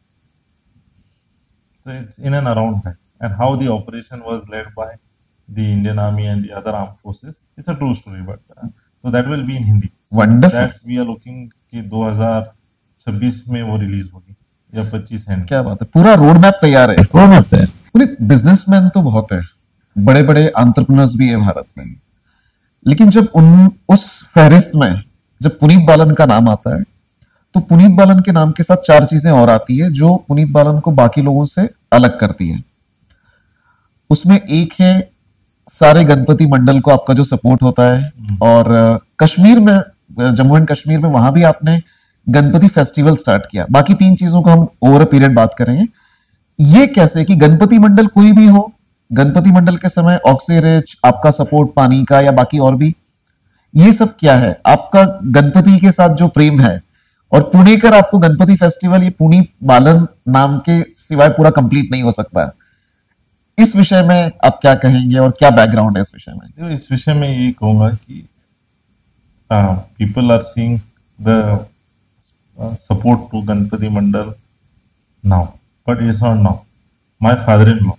So it's in and around that, and how the operation was led by the Indian Army and the other armed forces. It's a true story, but uh, so that will be in Hindi. So Wonderful. That we are looking कि दो हज़ार छब्बीस में वो release होगी या पच्चीस है। क्या बात है, पूरा रोड मैप तैयार है। रोड मैप तैयार। पूरे बिजनेसमैन तो बहुत है, बड़े बड़े एंटरप्रेन्योर्स भी है भारत में, लेकिन जब उन उस फहरिस्त में जब पुनीत बालन का नाम आता है, तो पुनीत बालन के नाम के साथ चार चीजें और आती है जो पुनीत बालन को बाकी लोगों से अलग करती है। उसमें एक है सारे गणपति मंडल को आपका जो सपोर्ट होता है, और कश्मीर में, जम्मू एंड कश्मीर में, वहां भी आपने गणपति फेस्टिवल स्टार्ट किया। बाकी तीन चीजों को हम ओवर अ पीरियड बात करेंगे। ये कैसे कि गणपति मंडल कोई भी हो, गणपति मंडल के समय ऑक्सीरिच, आपका सपोर्ट पानी का या बाकी और भी, ये सब क्या है आपका गणपति के साथ जो प्रेम है? और पुणेकर आपको गणपति फेस्टिवल, ये पुनीत बालन नाम के सिवाय पूरा कंप्लीट नहीं हो सकता है। इस विषय में आप क्या कहेंगे और क्या बैकग्राउंड है इस विषय में? तो इस विषय में ये कहूंगा कि people are seeing the support to Ganpati Mandal now, but it's not now. My father in law,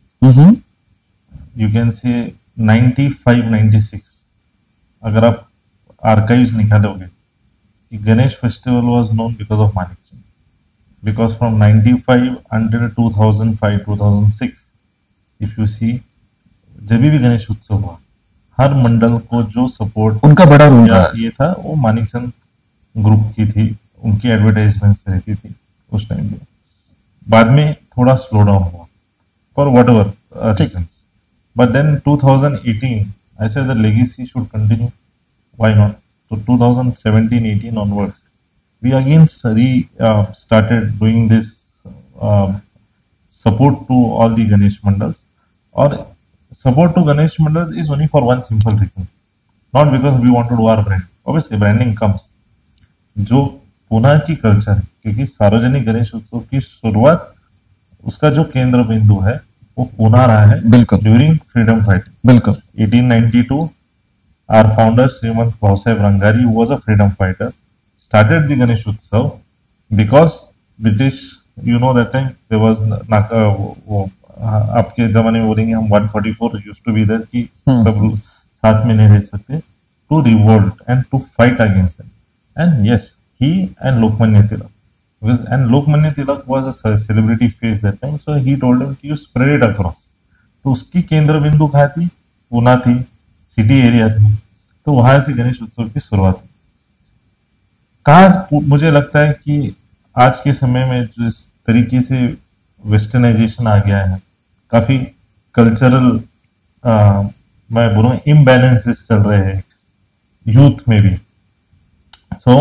you can say ninety five ninety six, अगर आप आर्काइव्स निकालोगे कि Ganesh festival was known because of Manik Chand, because from ninety five until two thousand five two thousand six, if you see, जब भी गणेश उत्सव हुआ, हर मंडल को जो सपोर्ट उनका बड़ा रोल था, ये था, वो मानिक चंद ग्रुप की थी, उनकी एडवर्टाइजमेंट रहती थी उस टाइम पे। बाद में थोड़ा स्लो डाउन हुआ for whatever reasons, but then two thousand eighteen I said the legacy should continue. Why not? So twenty seventeen eighteen onwards, we again study, uh, started doing this uh, support to all the Ganesh Mandals. Or support to Ganesh Mandals is only for one simple reason. Not because we want to do our brand. Obviously branding comes. जो पुणे की culture है, क्योंकि सार्वजनिक गणेश उत्सव की शुरुआत, उसका जो केंद्र बिंदु है वो पुणे रहा है। बिल्कुल। During freedom fighting. बिल्कुल। eighteen ninety-two, our founder Srimant Bhausaheb Rangari, who was a freedom fighter, started the Ganesh Utsav because British, you know, that time there was नाका, वो आपके जमाने में बोलेंगे हम one forty-four used to be there कि सब साथ में नहीं रह सकते, to revolt and to fight against them. And yes, he and Lokmanya Tilak, because and Lokmanya Tilak was a celebrity face that time, so he told him you spread it across. तो उसकी केंद्र बिंदु कहाँ थी? पुणे थी, city area थी, तो वहां से गणेश उत्सव की शुरुआत हुई। कहा, मुझे लगता है कि आज के समय में जिस तरीके से वेस्टर्नाइजेशन आ गया है, काफी कल्चरल मैं बोलूँ इम्बैलेंसेस चल रहे हैं यूथ में भी. So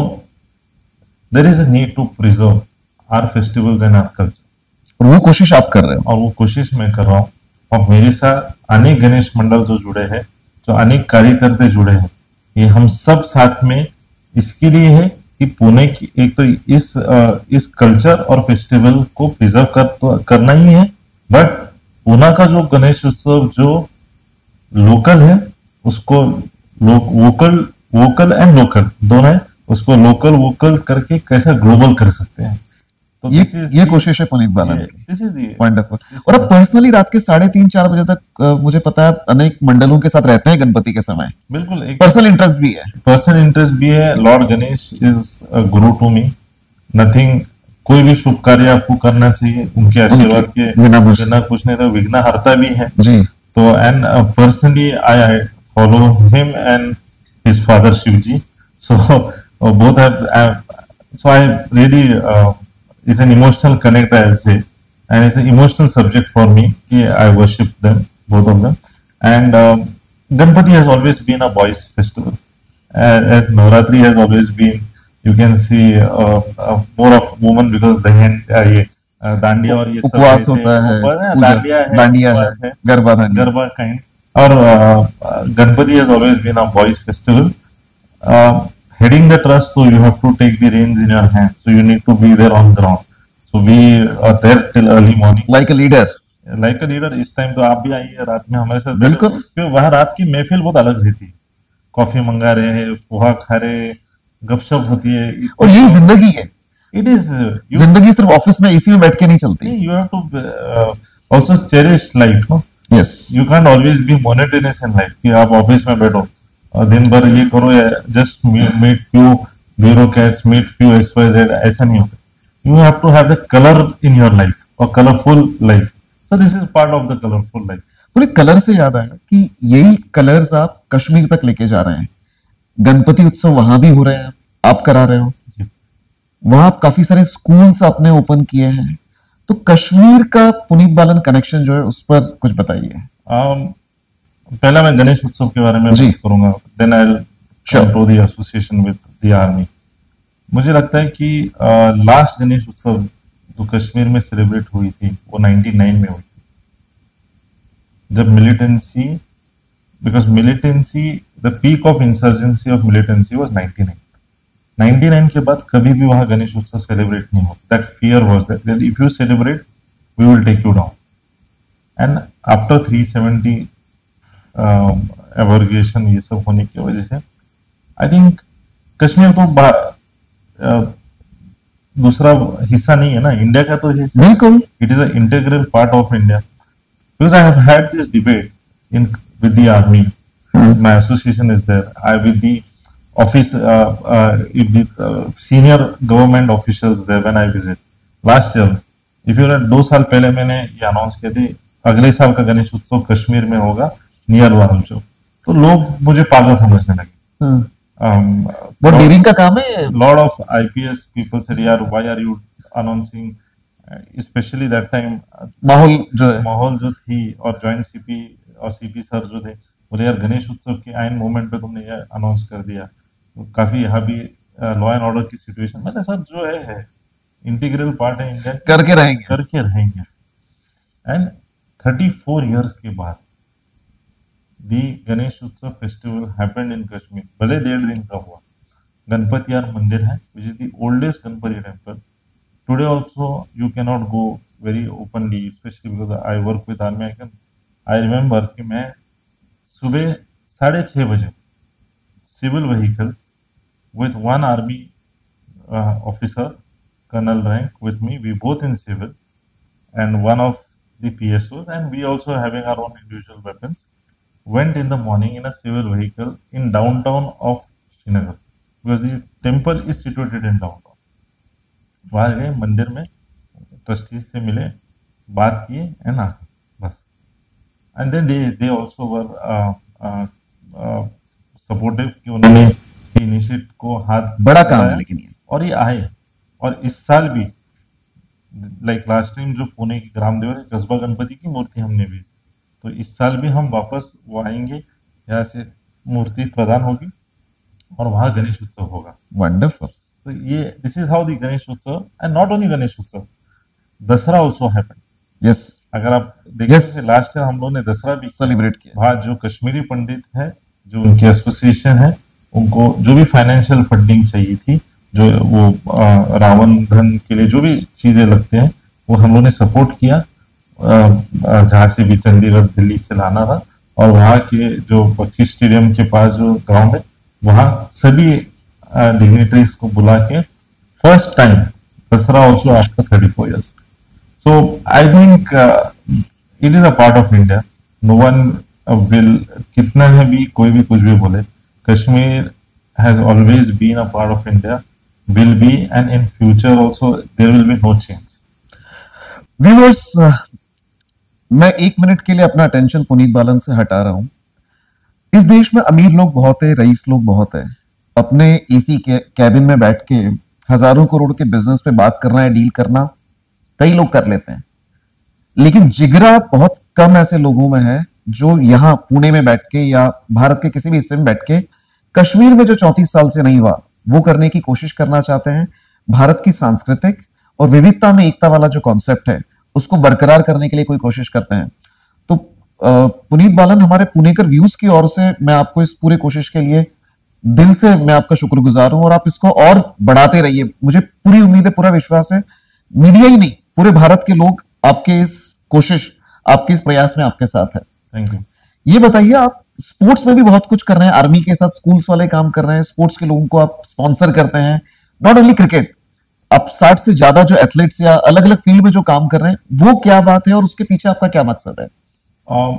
there is a need to preserve our festivals and our culture. और वो कोशिश आप कर रहे हो. और वो कोशिश मैं कर रहा हूँ. और मेरे साथ अनेक गणेश मंडल जो जुड़े हैं, जो अनेक कार्यकर्ता जुड़े हैं, ये हम सब साथ में इसके लिए है कि पुणे की एक तो इस इस कल्चर और फेस्टिवल को प्रिजर्व कर, तो करना ही है, बट पुणे का जो गणेश उत्सव जो लोकल है उसको लो, वोकल वोकल एंड लोकल दोनों है, उसको लोकल वोकल करके कैसा ग्लोबल कर सकते हैं. तो ये ये कोशिश है पुनीत बालन की. This is the wonderful. और अब पर्सनली रात के साढ़े तीन चार बजे तक uh, मुझे पता है अनेक मंडलों के साथ रहते हैं गणपति के समय. बिल्कुल. एक पर्सनल इंटरेस्ट भी है. पर्सनल इंटरेस्ट भी है. Lord Ganesh is a Guru to me. Nothing, कोई भी शुभ कार्य आपको करना चाहिए उनके आशीर्वाद के बिना कुछ नहीं. तो विघ्न हरता भी है जी. तो and personally I follow him and his father Shivji. So both have, so I really it's an emotional connect, I'll say, and it's an emotional subject for me. I worship them, both of them, and um, Ganpati has always been a boys' festival, uh, as Navratri has always been. You can see uh, uh, more of women because the hand uh, ये uh, Dandiya और ये सब उपवास होता है, दांडिया है, दांडिया है, Garba Garba kind. और Ganpati has always been a boys' festival. Uh, Heading the trust, so you have to take the reins in your hand. So you need to be there on ground. So we are there till early morning. Like a leader. Like a leader. इस time तो आप भी आइए रात में हमारे साथ. बिल्कुल. क्योंकि वहाँ रात की महफिल बहुत अलग रहती है. कॉफी मंगा रहे हैं, पोहा खा रहे, गपशप होती है. और यही जिंदगी है. It is. जिंदगी सिर्फ ऑफिस में एसी में बैठ के नहीं चलती. You have to uh, also cherish life, no? Yes. You can't always be monotonous in life. कि आप ऑफिस में बैठो और दिन भर ये करो, just meet few bureaucrats, meet few X Y Z, ऐसा नहीं होता. You have to have the colour in your life और colourful life. So this is part of the colourful life. पूरे कलर से याद आया कि यही कलर्स आप कश्मीर तक लेके जा रहे हैं. गणपति उत्सव वहां भी हो रहे हैं, आप करा रहे हो. वहां आप काफी सारे स्कूल्स आपने ओपन किए हैं. तो कश्मीर का पुनीत बालन कनेक्शन जो है उस पर कुछ बताइए. um, पहला मैं गणेश उत्सव के बारे में बात करूंगा, then I will come to the association with the army. मुझे लगता है कि लास्ट गणेश उत्सव जो कश्मीर में सेलिब्रेट हुई थी वो नाइंटी नाइन में हुई थी, जब militancy, because militancy, the peak of insurgency of militancy was ninety nine. Ninety nine के बाद कभी भी वहां गणेश उत्सव सेलिब्रेट नहीं हुआ. That fear was that if you celebrate we will take you down. And after three seventy abrogation ये सब होने की वजह से आई थिंक कश्मीर तो uh, दूसरा हिस्सा नहीं है ना, इंडिया का तो हिस्सा. बिल्कुल. It is a integral part of India. Because I have had this debate in with the army. My association is there. I with the office with senior government officials there when I visit last year. If you दो साल पहले मैंने ये announce किया थी अगले साल का गणेश उत्सव कश्मीर में होगा नियर वाहन चौक, तो लोग मुझे पागल समझने लगे. um, बहुत डेयरिंग का काम है. Lot of IPS people said यार why are you announcing, specially that time माहौल जो है, माहौल जो थी, और जॉइंट सीपी और सीपी सर जो थे बोले यार गणेश उत्सव के आइन मोमेंट पे तुमने ये अनाउंस कर दिया, तो काफी यहाँ भी लॉ एंड ऑर्डर की सिचुएशन. मैंने सर जो है, है इंटीग्रल पार्ट है इंडिया, करके रहेंगे करके रहेंगे. एंड थर्टी फोर ईयर्स के बाद दी गणेश उत्सव फेस्टिवल हैपेंड इन कश्मीर. भले डेढ़ दिन का हुआ. गणपति यार मंदिर है which is the oldest Ganpati temple. Today also you can not go very openly, specially because I work with army. I can I remember कि मैं सुबह साढ़े छः बजे civil vehicle with one army officer, colonel rank with me, we both in civil, and one of the P S Os, and we also having our own individual weapons, went in the morning in a civil vehicle in downtown of Srinagar because the temple is situated in downtown. वहां गए मंदिर में, trustees से मिले, बात किए and आ बस. And then they they also were supportive कि उन्होंने इनिशिएट को हाथ बड़ा काम है लेकिन ये. और ये आए. और इस साल भी लाइक लास्ट टाइम जो पुणे की ग्राम देवता कस्बा गणपति की मूर्ति हमने भेजी, तो इस साल भी हम वापस वो आएंगे, यहाँ से मूर्ति प्रदान होगी और वहाँ गणेश उत्सव होगा। वंडरफुल। तो ये this is how the Ganesh Utsav, and not only Ganesh उत्सव, दसरा ऑल्सो हैपन। यस, अगर आप देखें Yes. लास्ट ईयर हम लोग ने दसरा भी सेलिब्रेट किया। वहाँ जो कश्मीरी पंडित है, जो उनकी एसोसिएशन है, उनको जो भी फाइनेंशियल फंडिंग चाहिए थी, जो वो अ, रावण धन के लिए जो भी चीजें लगते हैं, वो हम लोग ने सपोर्ट किया, अ, अ, जहाँ से भी चंडीगढ़ दिल्ली से लाना था, और वहाँ के जो बखी स्टेडियम के पास जो गांव है, वहाँ सभी डिग्निटरीज को बुला के first time Dasara also after thirty four years. So I think uh, it is a part of India. No one uh, will, कितना है भी कोई भी कुछ भी बोले, Kashmir has always been a part of India, will be, and in future also there will be no change. Viewers, मैं एक मिनट के लिए अपना अटेंशन पुनीत बालन से हटा रहा हूं। इस देश में अमीर लोग बहुत है, रईस लोग बहुत है। अपने एसी के कैबिन में बैठ के हजारों करोड़ के बिजनेस पे बात करना है, डील करना कई लोग कर लेते हैं, लेकिन जिगरा बहुत कम ऐसे लोगों में है जो यहां पुणे में बैठ के या भारत के किसी भी हिस्से में बैठ के कश्मीर में जो चौंतीस साल से नहीं हुआ वो करने की कोशिश करना चाहते हैं। भारत की सांस्कृतिक और विविधता में एकता वाला जो कॉन्सेप्ट है उसको बरकरार करने के लिए कोई कोशिश करते हैं। तो अ, पुनीत बालन, हमारे पुणेकर व्यूज की ओर से मैं आपको इस पूरे कोशिश के लिए दिल से मैं आपका शुक्रगुजार हूं, और आप इसको और बढ़ाते रहिए। मुझे पूरी उम्मीद है, पूरा विश्वास है, मीडिया ही नहीं पूरे भारत के लोग आपके इस कोशिश, आपके इस प्रयास में आपके साथ है। Thank you. ये बताइए, आप स्पोर्ट्स में भी बहुत कुछ कर रहे हैं, आर्मी के साथ स्कूल्स वाले काम कर रहे हैं, स्पोर्ट्स के लोगों को आप स्पॉन्सर करते हैं, नॉट ओनली क्रिकेट, आप साठ से ज्यादा जो एथलीट्स या अलग अलग फील्ड में जो काम कर रहे हैं, वो क्या बात है और उसके पीछे आपका क्या मकसद है? um,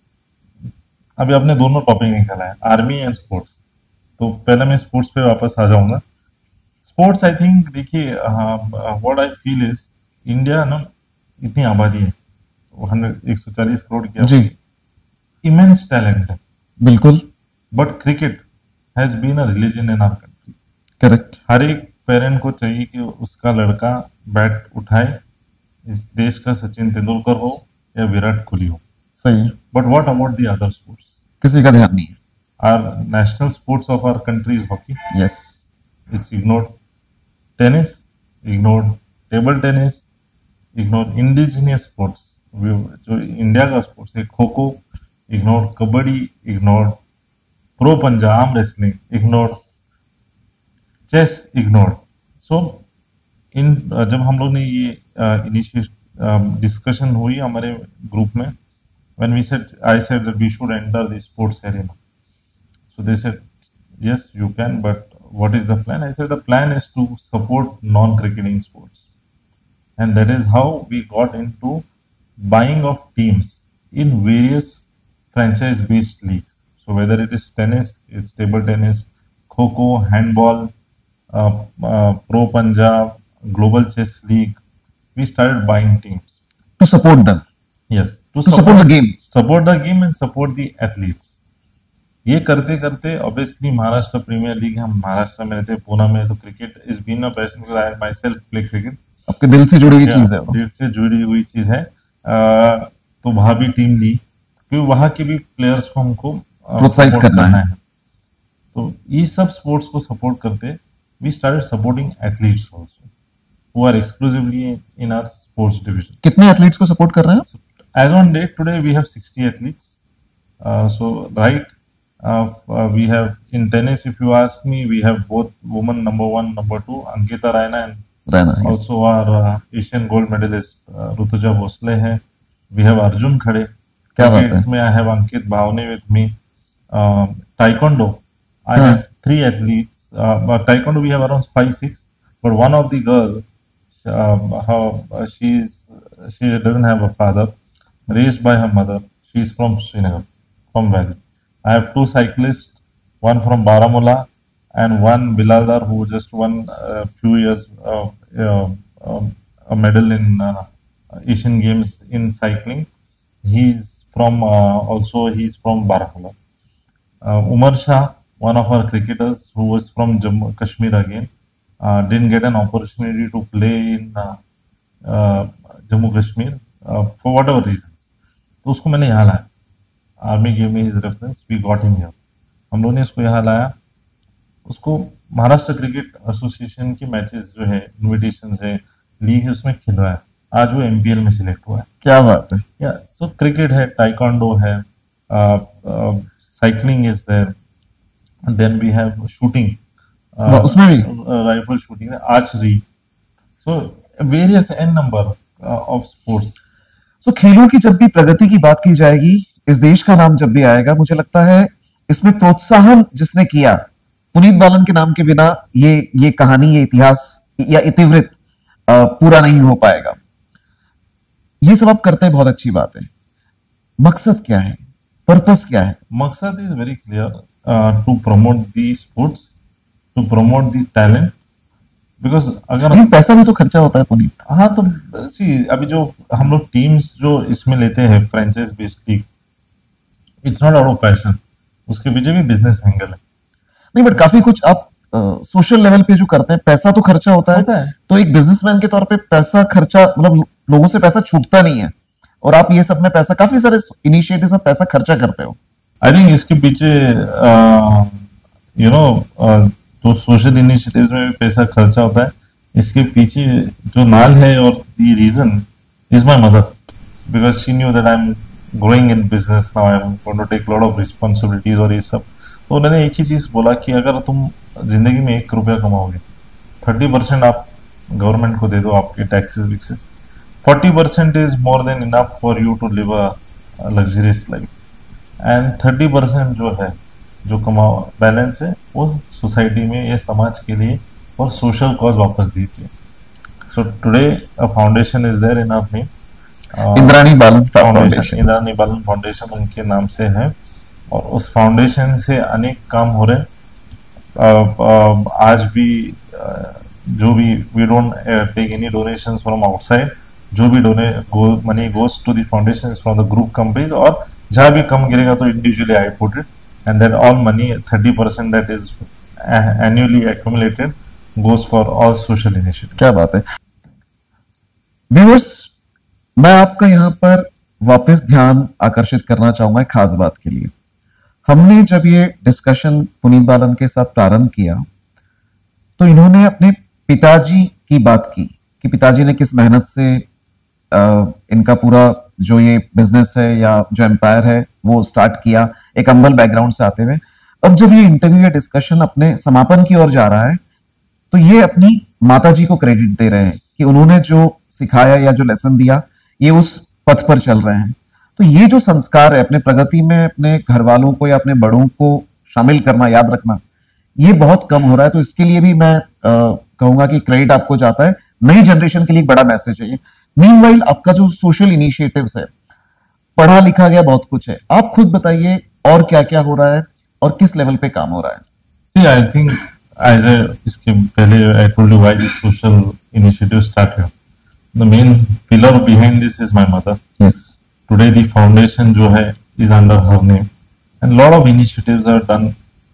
अभी आपने दोनों टॉपिक निकाला है, आर्मी एंड स्पोर्ट्स, तो पहले मैं स्पोर्ट्स पे वापस आ जाऊंगा। स्पोर्ट्स, आई थिंक, देखिए, what I feel is, India ना इतनी आबादी है, हंड्रेड एक सौ चालीस करोड़ की जी, इमेंस टैलेंट है, बिल्कुल but cricket has been a religion in our country. Correct. हर एक पेरेंट को चाहिए कि उसका लड़का बैट उठाए, इस देश का सचिन तेंदुलकर हो या विराट कोहली हो। सही है, but what about the other sports? किसी का ध्यान नहीं है। Our national sports of our country is hockey, yes, it's ignored. Tennis ignored, table tennis ignored, indigenous sports जो इंडिया का स्पोर्ट्स है, kho kho ignored, kabaddi ignored, pro Panja, arm wrestling ignored, chess ignored. So in जब हम लोग ने ये इनिशिएट डिस्कशन हुई हमारे ग्रुप में, when we said, I said that we should enter the sports arena. So they said, yes, you can, but what is the plan? I said the plan is to support non-cricketing sports. And that is how we got into buying of teams in various franchise-based leagues. So whether it is tennis, it's table tennis, kho-kho, handball, uh, uh, Pro Punjab, Global Chess League, we started buying teams. To support them. Yes, to, To support the game. support the game and support the athletes. ये करते करते obviously Maharashtra premiere league, हम महाराष्ट्र में रहते हैं, पुणे में, तो cricket is been a passion because I myself play cricket. आपके दिल से जुड़ी हुई चीज है वो। दिल से जुड़ी हुई चीज है। अ, तो वहां भी टीम ली, क्योंकि वहां के भी प्लेयर्स को हमको अ, प्रोत्साहित support करना है। तो ये सब स्पोर्ट्स को सपोर्ट करते we started supporting athletes also who are exclusively in our sports division. कितने एथलीट्स को सपोर्ट कर रहे हैं? As on date today, we have sixty athletes. Uh, so right, uh, uh, we have in tennis. If you ask me, we have both women number one, number two, Ankita Raina, and रहना है। also our uh, Asian gold medalist uh, Rutuja Bhosle है. We have Arjun Khade. क्या बात है? Cricket में I have Ankit Bhavne with me. Um, Taekwondo, I हाँ। have three athletes. Uh, but Taekwondo we have around five, six. But one of the girl, uh, how uh, she's she doesn't have a father. Raised by her mother. She is from Srinagar, from Valley. I have two cyclists, one from Baramulla and one Biladar who just won a few years uh, uh, um, a medal in uh, Asian Games in cycling. He's from uh, also he's from Baramulla. Uh, Umar Shah, one of our cricketers who was from Jammu Kashmir again, uh, didn't get an opportunity to play in uh, Jammu Kashmir for whatever reasons, तो उसको मैंने यहाँ लाया। Army give me his reference, we got him here. हम लोगों ने इसको यहाँ लाया, उसको महाराष्ट्र क्रिकेट एसोसिएशन की मैचेस जो है, इनविटेशन है, लीग है, उसमें खिलवाया। आज वो एमपीएल में सिलेक्ट हुआ है। क्या बात है। या सो क्रिकेट है, टाइकोंडो है, cycling is there, then we have shooting, उसमें भी rifle shooting, archery, so various an number of sports. So खेलों की जब भी प्रगति की बात की जाएगी, इस देश का नाम जब भी आएगा, मुझे लगता है इसमें प्रोत्साहन जिसने किया, पुनीत बालन के नाम के बिना ये ये कहानी, ये इतिहास या इतिवृत्त पूरा नहीं हो पाएगा। ये सब आप करते हैं, बहुत अच्छी बात है। मकसद क्या है, पर्पस क्या है? मकसद is very clear, to promote the sports, to promote the talent, because अगर पैसा भी तो खर्चा होता है पुनीत। हाँ, तो सी अभी जो हम लोग टीम्स जो इसमें लेते हैं franchise based league, it's not out of passion, उसके पीछे भी बिजनेस एंगल है। नहीं, बट काफी कुछ आप सोशल लेवल पे जो करते हैं, पैसा तो खर्चा होता है, होता है। तो एक बिजनेसमैन के तौर पे पैसा खर्चा, मतलब लोगों से पैसा छूटता नहीं है, और आप ये सब में पैसा, काफी सारे इनिशिएटिव्स में पैसा खर्चा करते हो। आई थिंक इसके पीछे यू नो तो सोशल इनिशिएटिव्स में भी पैसा खर्चा होता है। इसके पीछे जो नाल है और the reason is my mother, because she knew that I am growing in business now, I am going to take lot of responsibilities और ये सब। तो उन्होंने एक ही चीज बोला कि अगर तुम जिंदगी में एक रुपया कमाओगे, थर्टी परसेंट आप गवर्नमेंट को दे दो, आपके टैक्सेस विक्सेस, forty percent is more than enough for you to live a luxurious life, and thirty percent जो है, जो कमाओ बैलेंस है, वो सोसाइटी में या समाज के लिए और सोशल कॉज वापस दीजिए। So today a foundation is there in our name, Indrani Balan foundation, Indrani Balan foundation उनके नाम से है, और उस फाउंडेशन से अनेक काम हो रहे हैं। आज भी जो भी, we don't take any donations from outside, जो भी donate money goes to the foundation from the group companies, और जहां भी कम गिरेगा तो individually I put it, and that all money thirty percent that is annually accumulated goes for all social initiative. क्या बात है। व्यूअर्स, मैं आपका यहां पर वापस ध्यान आकर्षित करना चाहूंगा एक खास बात के लिए। हमने जब ये डिस्कशन पुनीत बालन के साथ प्रारंभ किया, तो इन्होंने अपने पिताजी की बात की कि पिताजी ने किस मेहनत से आ, इनका पूरा जो ये बिजनेस है या जो एम्पायर है वो स्टार्ट किया, एक अम्बल बैकग्राउंड से आते हुए। अब जब ये इंटरव्यू या डिस्कशन अपने समापन की ओर जा रहा है, तो ये अपनी माताजी को क्रेडिट दे रहे हैं कि उन्होंने जो सिखाया या जो लेसन दिया, ये उस पथ पर चल रहे हैं। तो ये जो संस्कार है, अपने प्रगति में अपने घर वालों को या अपने बड़ों को शामिल करना, याद रखना, ये बहुत कम हो रहा है। तो इसके लिए भी मैं कहूंगा कि क्रेडिट आपको जाता है। नई जनरेशन के लिए एक बड़ा मैसेज है ये। मीनवाइल आपका जो सोशल इनिशिएटिव्स है, पढ़ा लिखा गया बहुत कुछ है, आप खुद बताइए और क्या क्या हो रहा है और किस लेवल पे काम हो रहा है? See, I think as I इसके पहले I told you why this social initiative started. The main pillar behind this is my mother. Yes. Today the foundation जो है is under her name, and lot of initiatives are done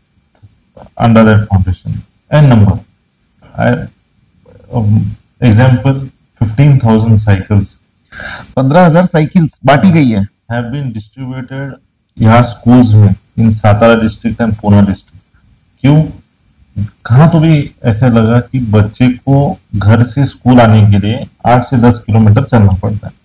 under that foundation. And number, I um, example fifteen thousand cycles. पंद्रह हजार cycles बांटी गई है। Have been distributed यहाँ schools में in Satara district and Poona district. क्यों? कहाँ तो भी ऐसा लगा कि बच्चे को घर से स्कूल आने के लिए आठ से दस किलोमीटर चलना पड़ता है।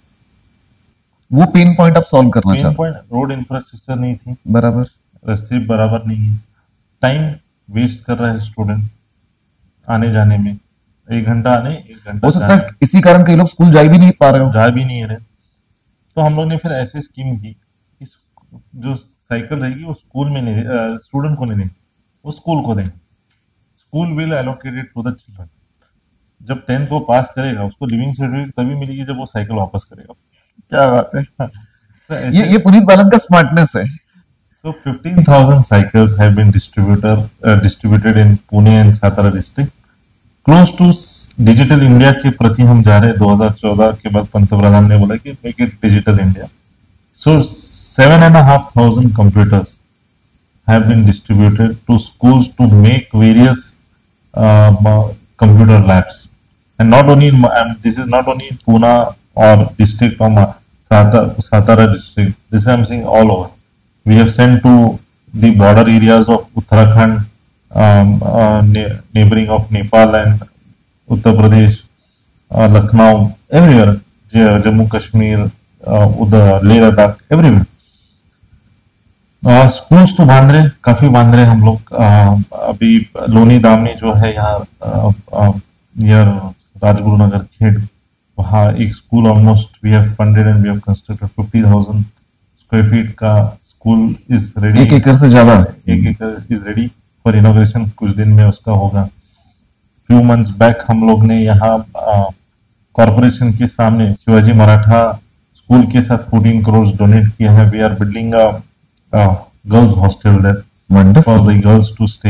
वो पेन पॉइंट आप सॉल्व करना चाहते हैं। पेन पॉइंट, रोड इंफ्रास्ट्रक्चर नहीं थी, बराबर, रास्ते बराबर नहीं है, टाइम वेस्ट कर रहा है स्टूडेंट आने जाने में, एक घंटा आने एक घंटा हो सकता है इसी कारण कई लोग स्कूल जा भी नहीं पा रहे हो, जा भी नहीं रहे। तो हम लोग ने फिर ऐसी स्कीम की कि जो साइकिल रहेगी वो स्कूल में नहीं, स्टूडेंट को नहीं देंगे, वो स्कूल को देंगे। School will allocated to the children. जब टेंथ वो पास करेगा, उसको लिविंग सर्टिफिकेट तभी मिलेगी जब वो साइकिल वापस करेगा। क्या बात है। so, ये ये पुनीत बालन का स्मार्टनेस है। So fifteen thousand cycles have been distributed uh, distributed in Pune and Satara district. Close to digital India के प्रति हम जा रहे हैं। दो हज़ार चौदह के बाद पंतप्रधान ने बोला कि make it digital India. So seven and a half thousand computers have been distributed to schools to make various uh, computer labs. And not only in, and this is not only in Pune or district or Ma- Sata- Satara district. This I'm saying all over. We have sent to the border areas of Uttarakhand, um, uh, ne- neighboring of Nepal and Uttar Pradesh, uh, Lucknow, everywhere, J- Jammu Kashmir, uh, Uda, Leh Ladakh, everywhere. Schools तो बांध रहे काफी बांध रहे हम लोग अ, अभी लोनी दामनी जो है यहाँ नियर राजगुरु नगर खेड़ वहाँ एक school almost we have funded and we have constructed fifty thousand square feet का स्कूल इज रेडी एक एकड़ से ज्यादा एक एकड़ इज रेडी फॉर इनोग्रेशन कुछ दिन में उसका होगा फ्यू मंथ्स बैक हम लोग ने यहाँ कॉरपोरेशन के सामने शिवाजी मराठा स्कूल के साथ फोर्टीन करोड़ डोनेट किया है we are building a girls hostel there for the girls to stay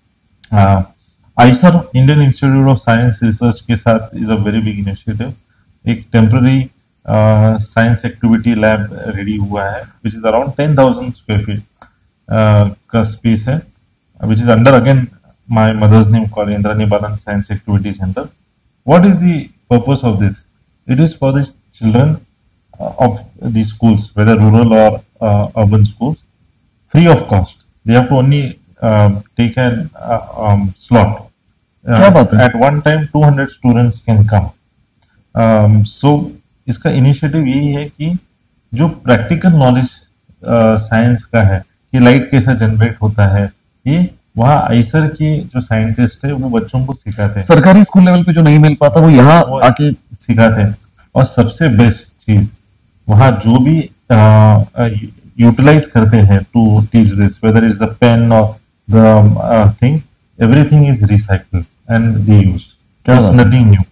IISER Indian Institute of Science Research के साथ is a very big initiative एक temporary science activity lab ready हुआ है which is around ten thousand square feet का space है which is under again my mother's name called Indrani Balan Science Activity Center. What is the purpose of this? It is for the children uh, of the schools, whether rural or uh, urban schools, free of cost. They have to only um, take an uh, um, slot. Uh, at one time, two hundred students can come. Um, so, इसका initiative यही है कि जो practical knowledge science का है कि light कैसा generate होता है ये वहाँ आईसर की जो साइंटिस्ट है वो बच्चों को सिखाते हैं सरकारी स्कूल लेवल पे जो नहीं मिल पाता वो यहाँ आके सिखाते हैं और सबसे बेस्ट चीज वहाँ जो भी यूटिलाइज करते हैं to teach this weather is the pen और the thing everything is recycled and reused it's nothing new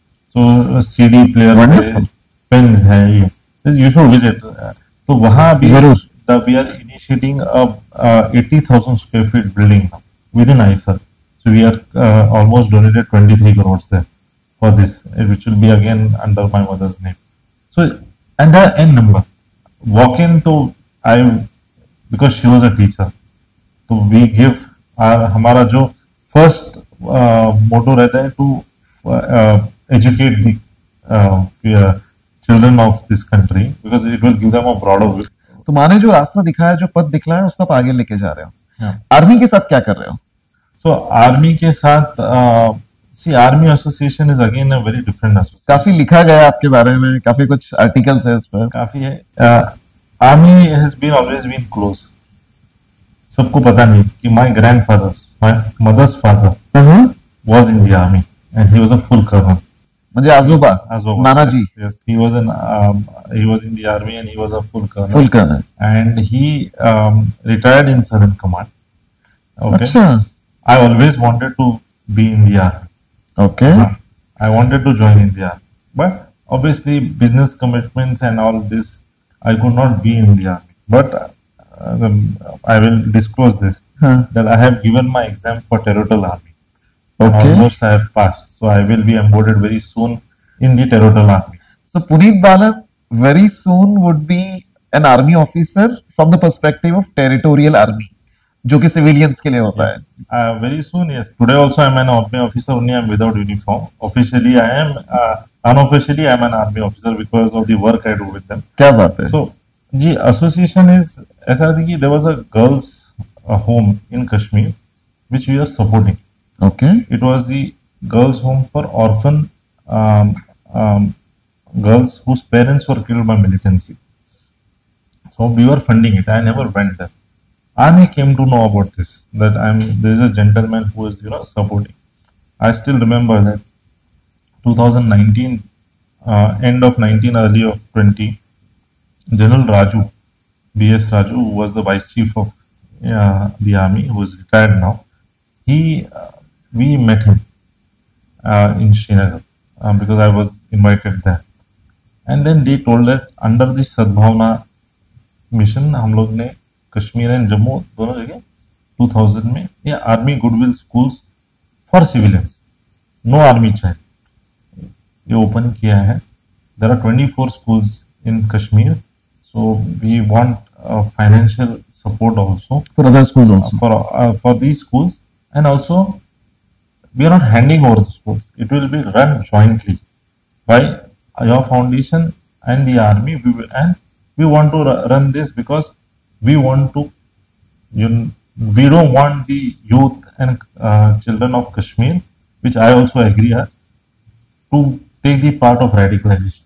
so CD player pens है ये यू शुड विजिट तो वहाँ भी जरूर that we are initiating a uh, eighty thousand square feet building now within I S A R. So we are uh, almost donated twenty-three crores there for this, which will be again under my mother's name. So and the end number walk in to I because she was a teacher. So we give our हमारा जो first uh, motto रहता है to uh, educate the uh, uh, children of this country because it will give them a broader view. तो माने जो रास्ता दिखाया जो पद दिखलाया उसको आप आगे लेके जा रहे हो आर्मी के साथ क्या कर रहे हो सो so, आर्मी के साथ see army association is again a very different association काफी लिखा गया आपके बारे में काफी कुछ आर्टिकल्स है इस पर काफी है army has been always been close सबको पता नहीं कि my grandfather my mother's father was in the army and he was a full colonel म्हणजे आजोबा नाना जी yes he was an um, he was in the army and he was a full colonel full colonel and he um, retired in southern command okay अच्छा I always wanted to be in the army okay uh, I wanted to join in the army but obviously business commitments and all this I could not be in the army but uh, um, I will disclose this huh. that I have given my exam for territorial army. Okay. Almost I have passed. So I will be onboarded very soon in the territorial army. So Puneet Balan very soon would be an army officer from the perspective of territorial army, जो कि civilians के लिए होता है. Uh, very soon, yes. Today also I am an army officer only. I am without uniform. Officially I am. Uh, unofficially I am an army officer because of the work I do with them. क्या बात है? So ji association is ऐसा था कि there was a girls uh, home in Kashmir which we are supporting. Okay. It was the girls' home for orphan um, um, girls whose parents were killed by militancy. So we were funding it. I never went there. Army came to know about this. That I'm there is a gentleman who is you know supporting. I still remember that twenty nineteen, uh, end of nineteen, early of twenty. General Raju, B S Raju, who was the vice chief of uh, the army, who is retired now. He uh, we met him uh, in Srinagar um, because I was invited there. And then they told that under the Sadbhavna mission, हम लोग ने Kashmir and Jammu दोनों जगह two thousand में ये army goodwill schools for civilians no army child ये open किया है. There are twenty-four schools in Kashmir, so we want uh, financial support also for other schools also uh, for uh, for these schools. And also we are not handing over the schools. It will be run jointly by your foundation and the army. We will, and we want to ru- run this because we want to, you kn- we don't want the youth and uh, children of Kashmir, which I also agree are, to take the part of radicalization.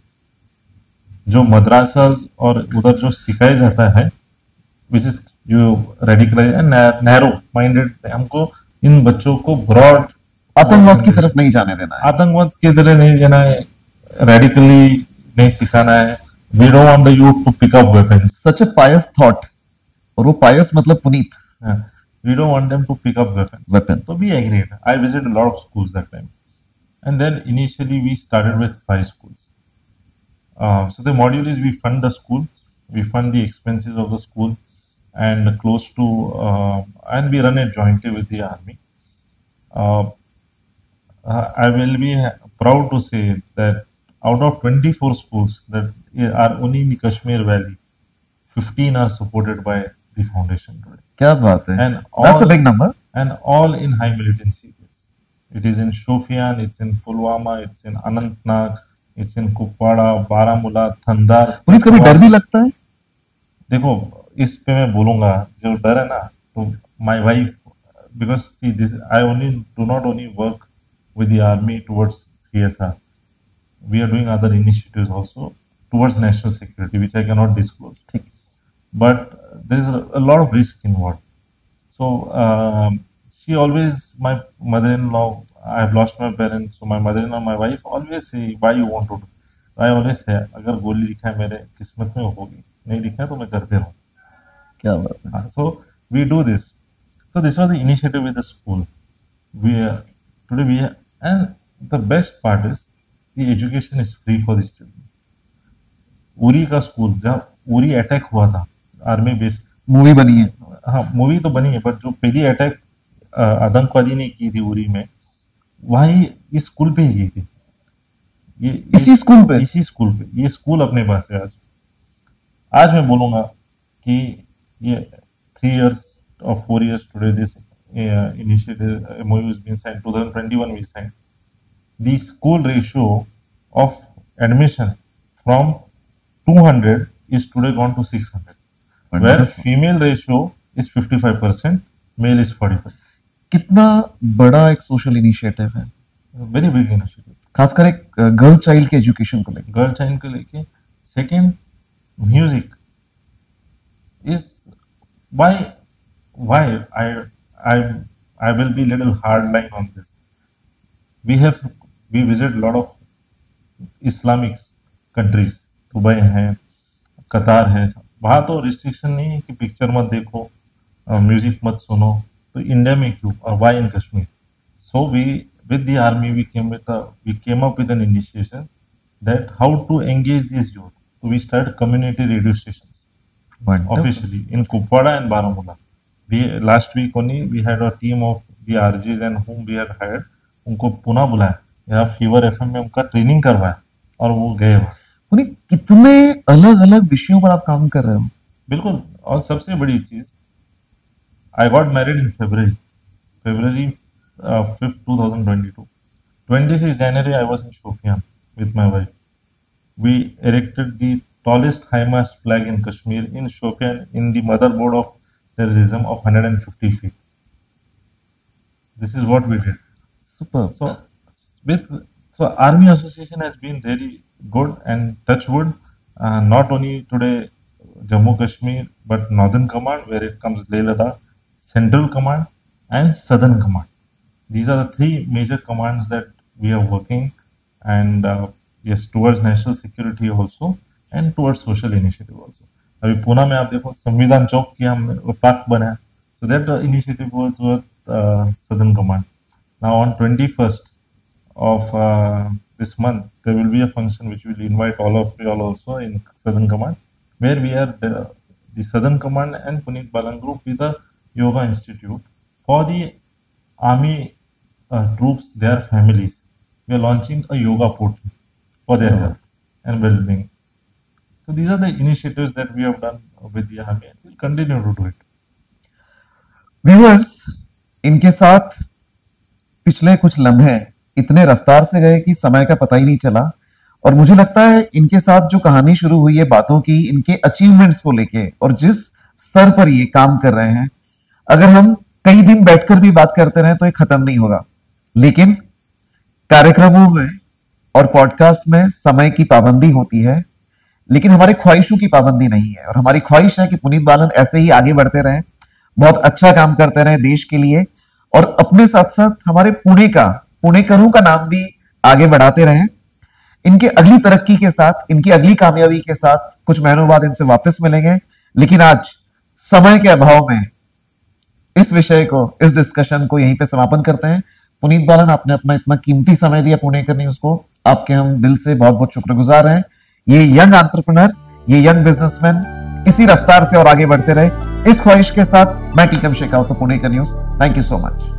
जो मद्रासाज और उधर जो सिखाया जाता है, which is जो radicalize and narrow minded, हमको इन बच्चों को ब्रॉड आतंकवाद की तरफ नहीं जाने देना है। आतंकवाद की तरह नहीं जाना है, रेडिकली नहीं सिखाना है। We don't want the youth to pick up weapons. Such a pious thought, और वो पायस मतलब पुनीत। We don't want them to pick up weapons. Weapon तो we agreed. I visited a lot of schools that time, and then initially we started with five schools. Uh, so the module is we fund the school, we fund the expenses of the school, and close to, uh, and we run it jointly with the army. Uh, uh, I will be ha- proud to say that out of twenty-four schools that are only in the Kashmir Valley, fifteen are supported by the foundation today. क्या बात है, And that's a all, big number. and all in high militancy areas. It is in Shofian, it's in Pulwama, it's in Anantnag, it's in Kupwara, Baramulla, Tangdhar. Puneet कभी डर भी लगता है? देखो, इस पे मैं बोलूंगा, जो डर है ना, तो my wife, because see this, I only do not only work with the army towards CSR, we are doing other initiatives also towards national security which I can not disclose, ठीक, but there is a lot of risk involve. So she always, my mother in law, I have lost my parents, so my mother-in-law, my wife always say, why you want to do? I always say, अगर गोली लिखा है मेरे किस्मत में होगी, नहीं लिखा है तो मैं करते रहूँ. क्या बात है. So we do this. So this was the initiative with the school. We uh, today we and the best part is the education is free for these children. Uri का स्कूल, जहाँ उरी अटैक हुआ था, आर्मी बेस, मूवी बनी है. हाँ, movie तो बनी है, बट जो पहली अटैक आतंकवादी ने की थी उरी में, वही इस स्कूल पे ही की थी. ये इसी स्कूल पे इसी स्कूल पे ये स्कूल अपने पास है आज. आज मैं बोलूंगा कि ये थ्री इयर्स और four years today this initiative MOU has been signed. twenty twenty-one we signed. The school ratio of admission from two hundred is today gone to six hundred, where female ratio is fifty-five percent, male is forty-five. कितना बड़ा एक social initiative है. Very big initiative, खासकर एक girl child के education को लेकर. Girl child को लेके. Second, music is why why I I I will be little hard line on this. We have we visit lot of Islamic countries. Dubai है, Qatar है, वहाँ तो रिस्ट्रिक्शन नहीं है कि पिक्चर मत देखो, म्यूजिक मत सुनो. तो इंडिया में क्यों, और why in Kashmir? So we with the army we came with a we came up with an initiation that how to engage these youth. So we started community radio stations. Wonderful. Officially in Kupwara and Baramulla. We last week only we had a team of the R Js and whom we had hired. उनको पुनः बुलाया, यहाँ fever FM में उनका training करवाया और वो गए. उन्हें कितने अलग अलग विषयों पर आप काम कर रहे हो. बिल्कुल. और सबसे बड़ी चीज, I got married in February, February uh, fifth, twenty twenty-two. twenty-sixth January, I was in Shofian with my wife. We erected the tallest high mast flag in Kashmir in Shofian in the motherboard of terrorism of one hundred fifty feet. This is what we did. Super. So, with so Army Association has been very good, and touch wood, uh, not only today Jammu Kashmir, but Northern Command, where it comes Leh Ladakh, Central Command, and Southern Command. These are the three major commands that we are working, and uh, yes, towards national security also, and towards social initiative also. अभी पुणे में आप देखो, संविधान चौक की हमने park बनाया. So that uh, initiative was with uh, Southern Command. Now on twenty-first of uh, this month, there will be a function which will invite all of you all also in Southern Command, where we are the, the Southern Command and Puneet Balan Group with a Yoga Institute for the army uh, troops, their families. We are launching a yoga portal for their health and well-being. So these are the initiatives that we have done with the army, and we'll continue to do it. Viewers, इनके साथ पिछले कुछ लम्हे इतने रफ्तार से गए कि समय का पता ही नहीं चला। और मुझे लगता है इनके साथ जो कहानी शुरू हुई है बातों की, इनके अचीवमेंट्स को लेके और जिस स्तर पर ये काम कर रहे हैं, अगर हम कई दिन बैठकर भी बात करते रहे तो ये खत्म नहीं होगा। लेकिन कार्यक्रमों में और पॉडकास्ट में समय की पाबंदी होती है, लेकिन हमारी ख्वाहिशों की पाबंदी नहीं है। और हमारी ख्वाहिश है कि पुनीत बालन ऐसे ही आगे बढ़ते रहें, बहुत अच्छा काम करते रहें देश के लिए, और अपने साथ साथ हमारे पुणे का पुणेकरों का नाम भी आगे बढ़ाते रहें। इनके अगली तरक्की के साथ, इनकी अगली कामयाबी के साथ कुछ महीनों बाद इनसे वापस मिलेंगे। लेकिन आज समय के अभाव में इस विषय को, इस डिस्कशन को यहीं पे समापन करते हैं। पुनीत बालन, आपने अपना इतना कीमती समय दिया पुणेकर न्यूज को, आपके हम दिल से बहुत बहुत शुक्रगुजार हैं। ये यंग एंटरप्रेन्योर, ये यंग बिजनेसमैन इसी रफ्तार से और आगे बढ़ते रहे, इस ख्वाहिश के साथ मैं Tikam Shekhawat, Punekar news. Thank you so much.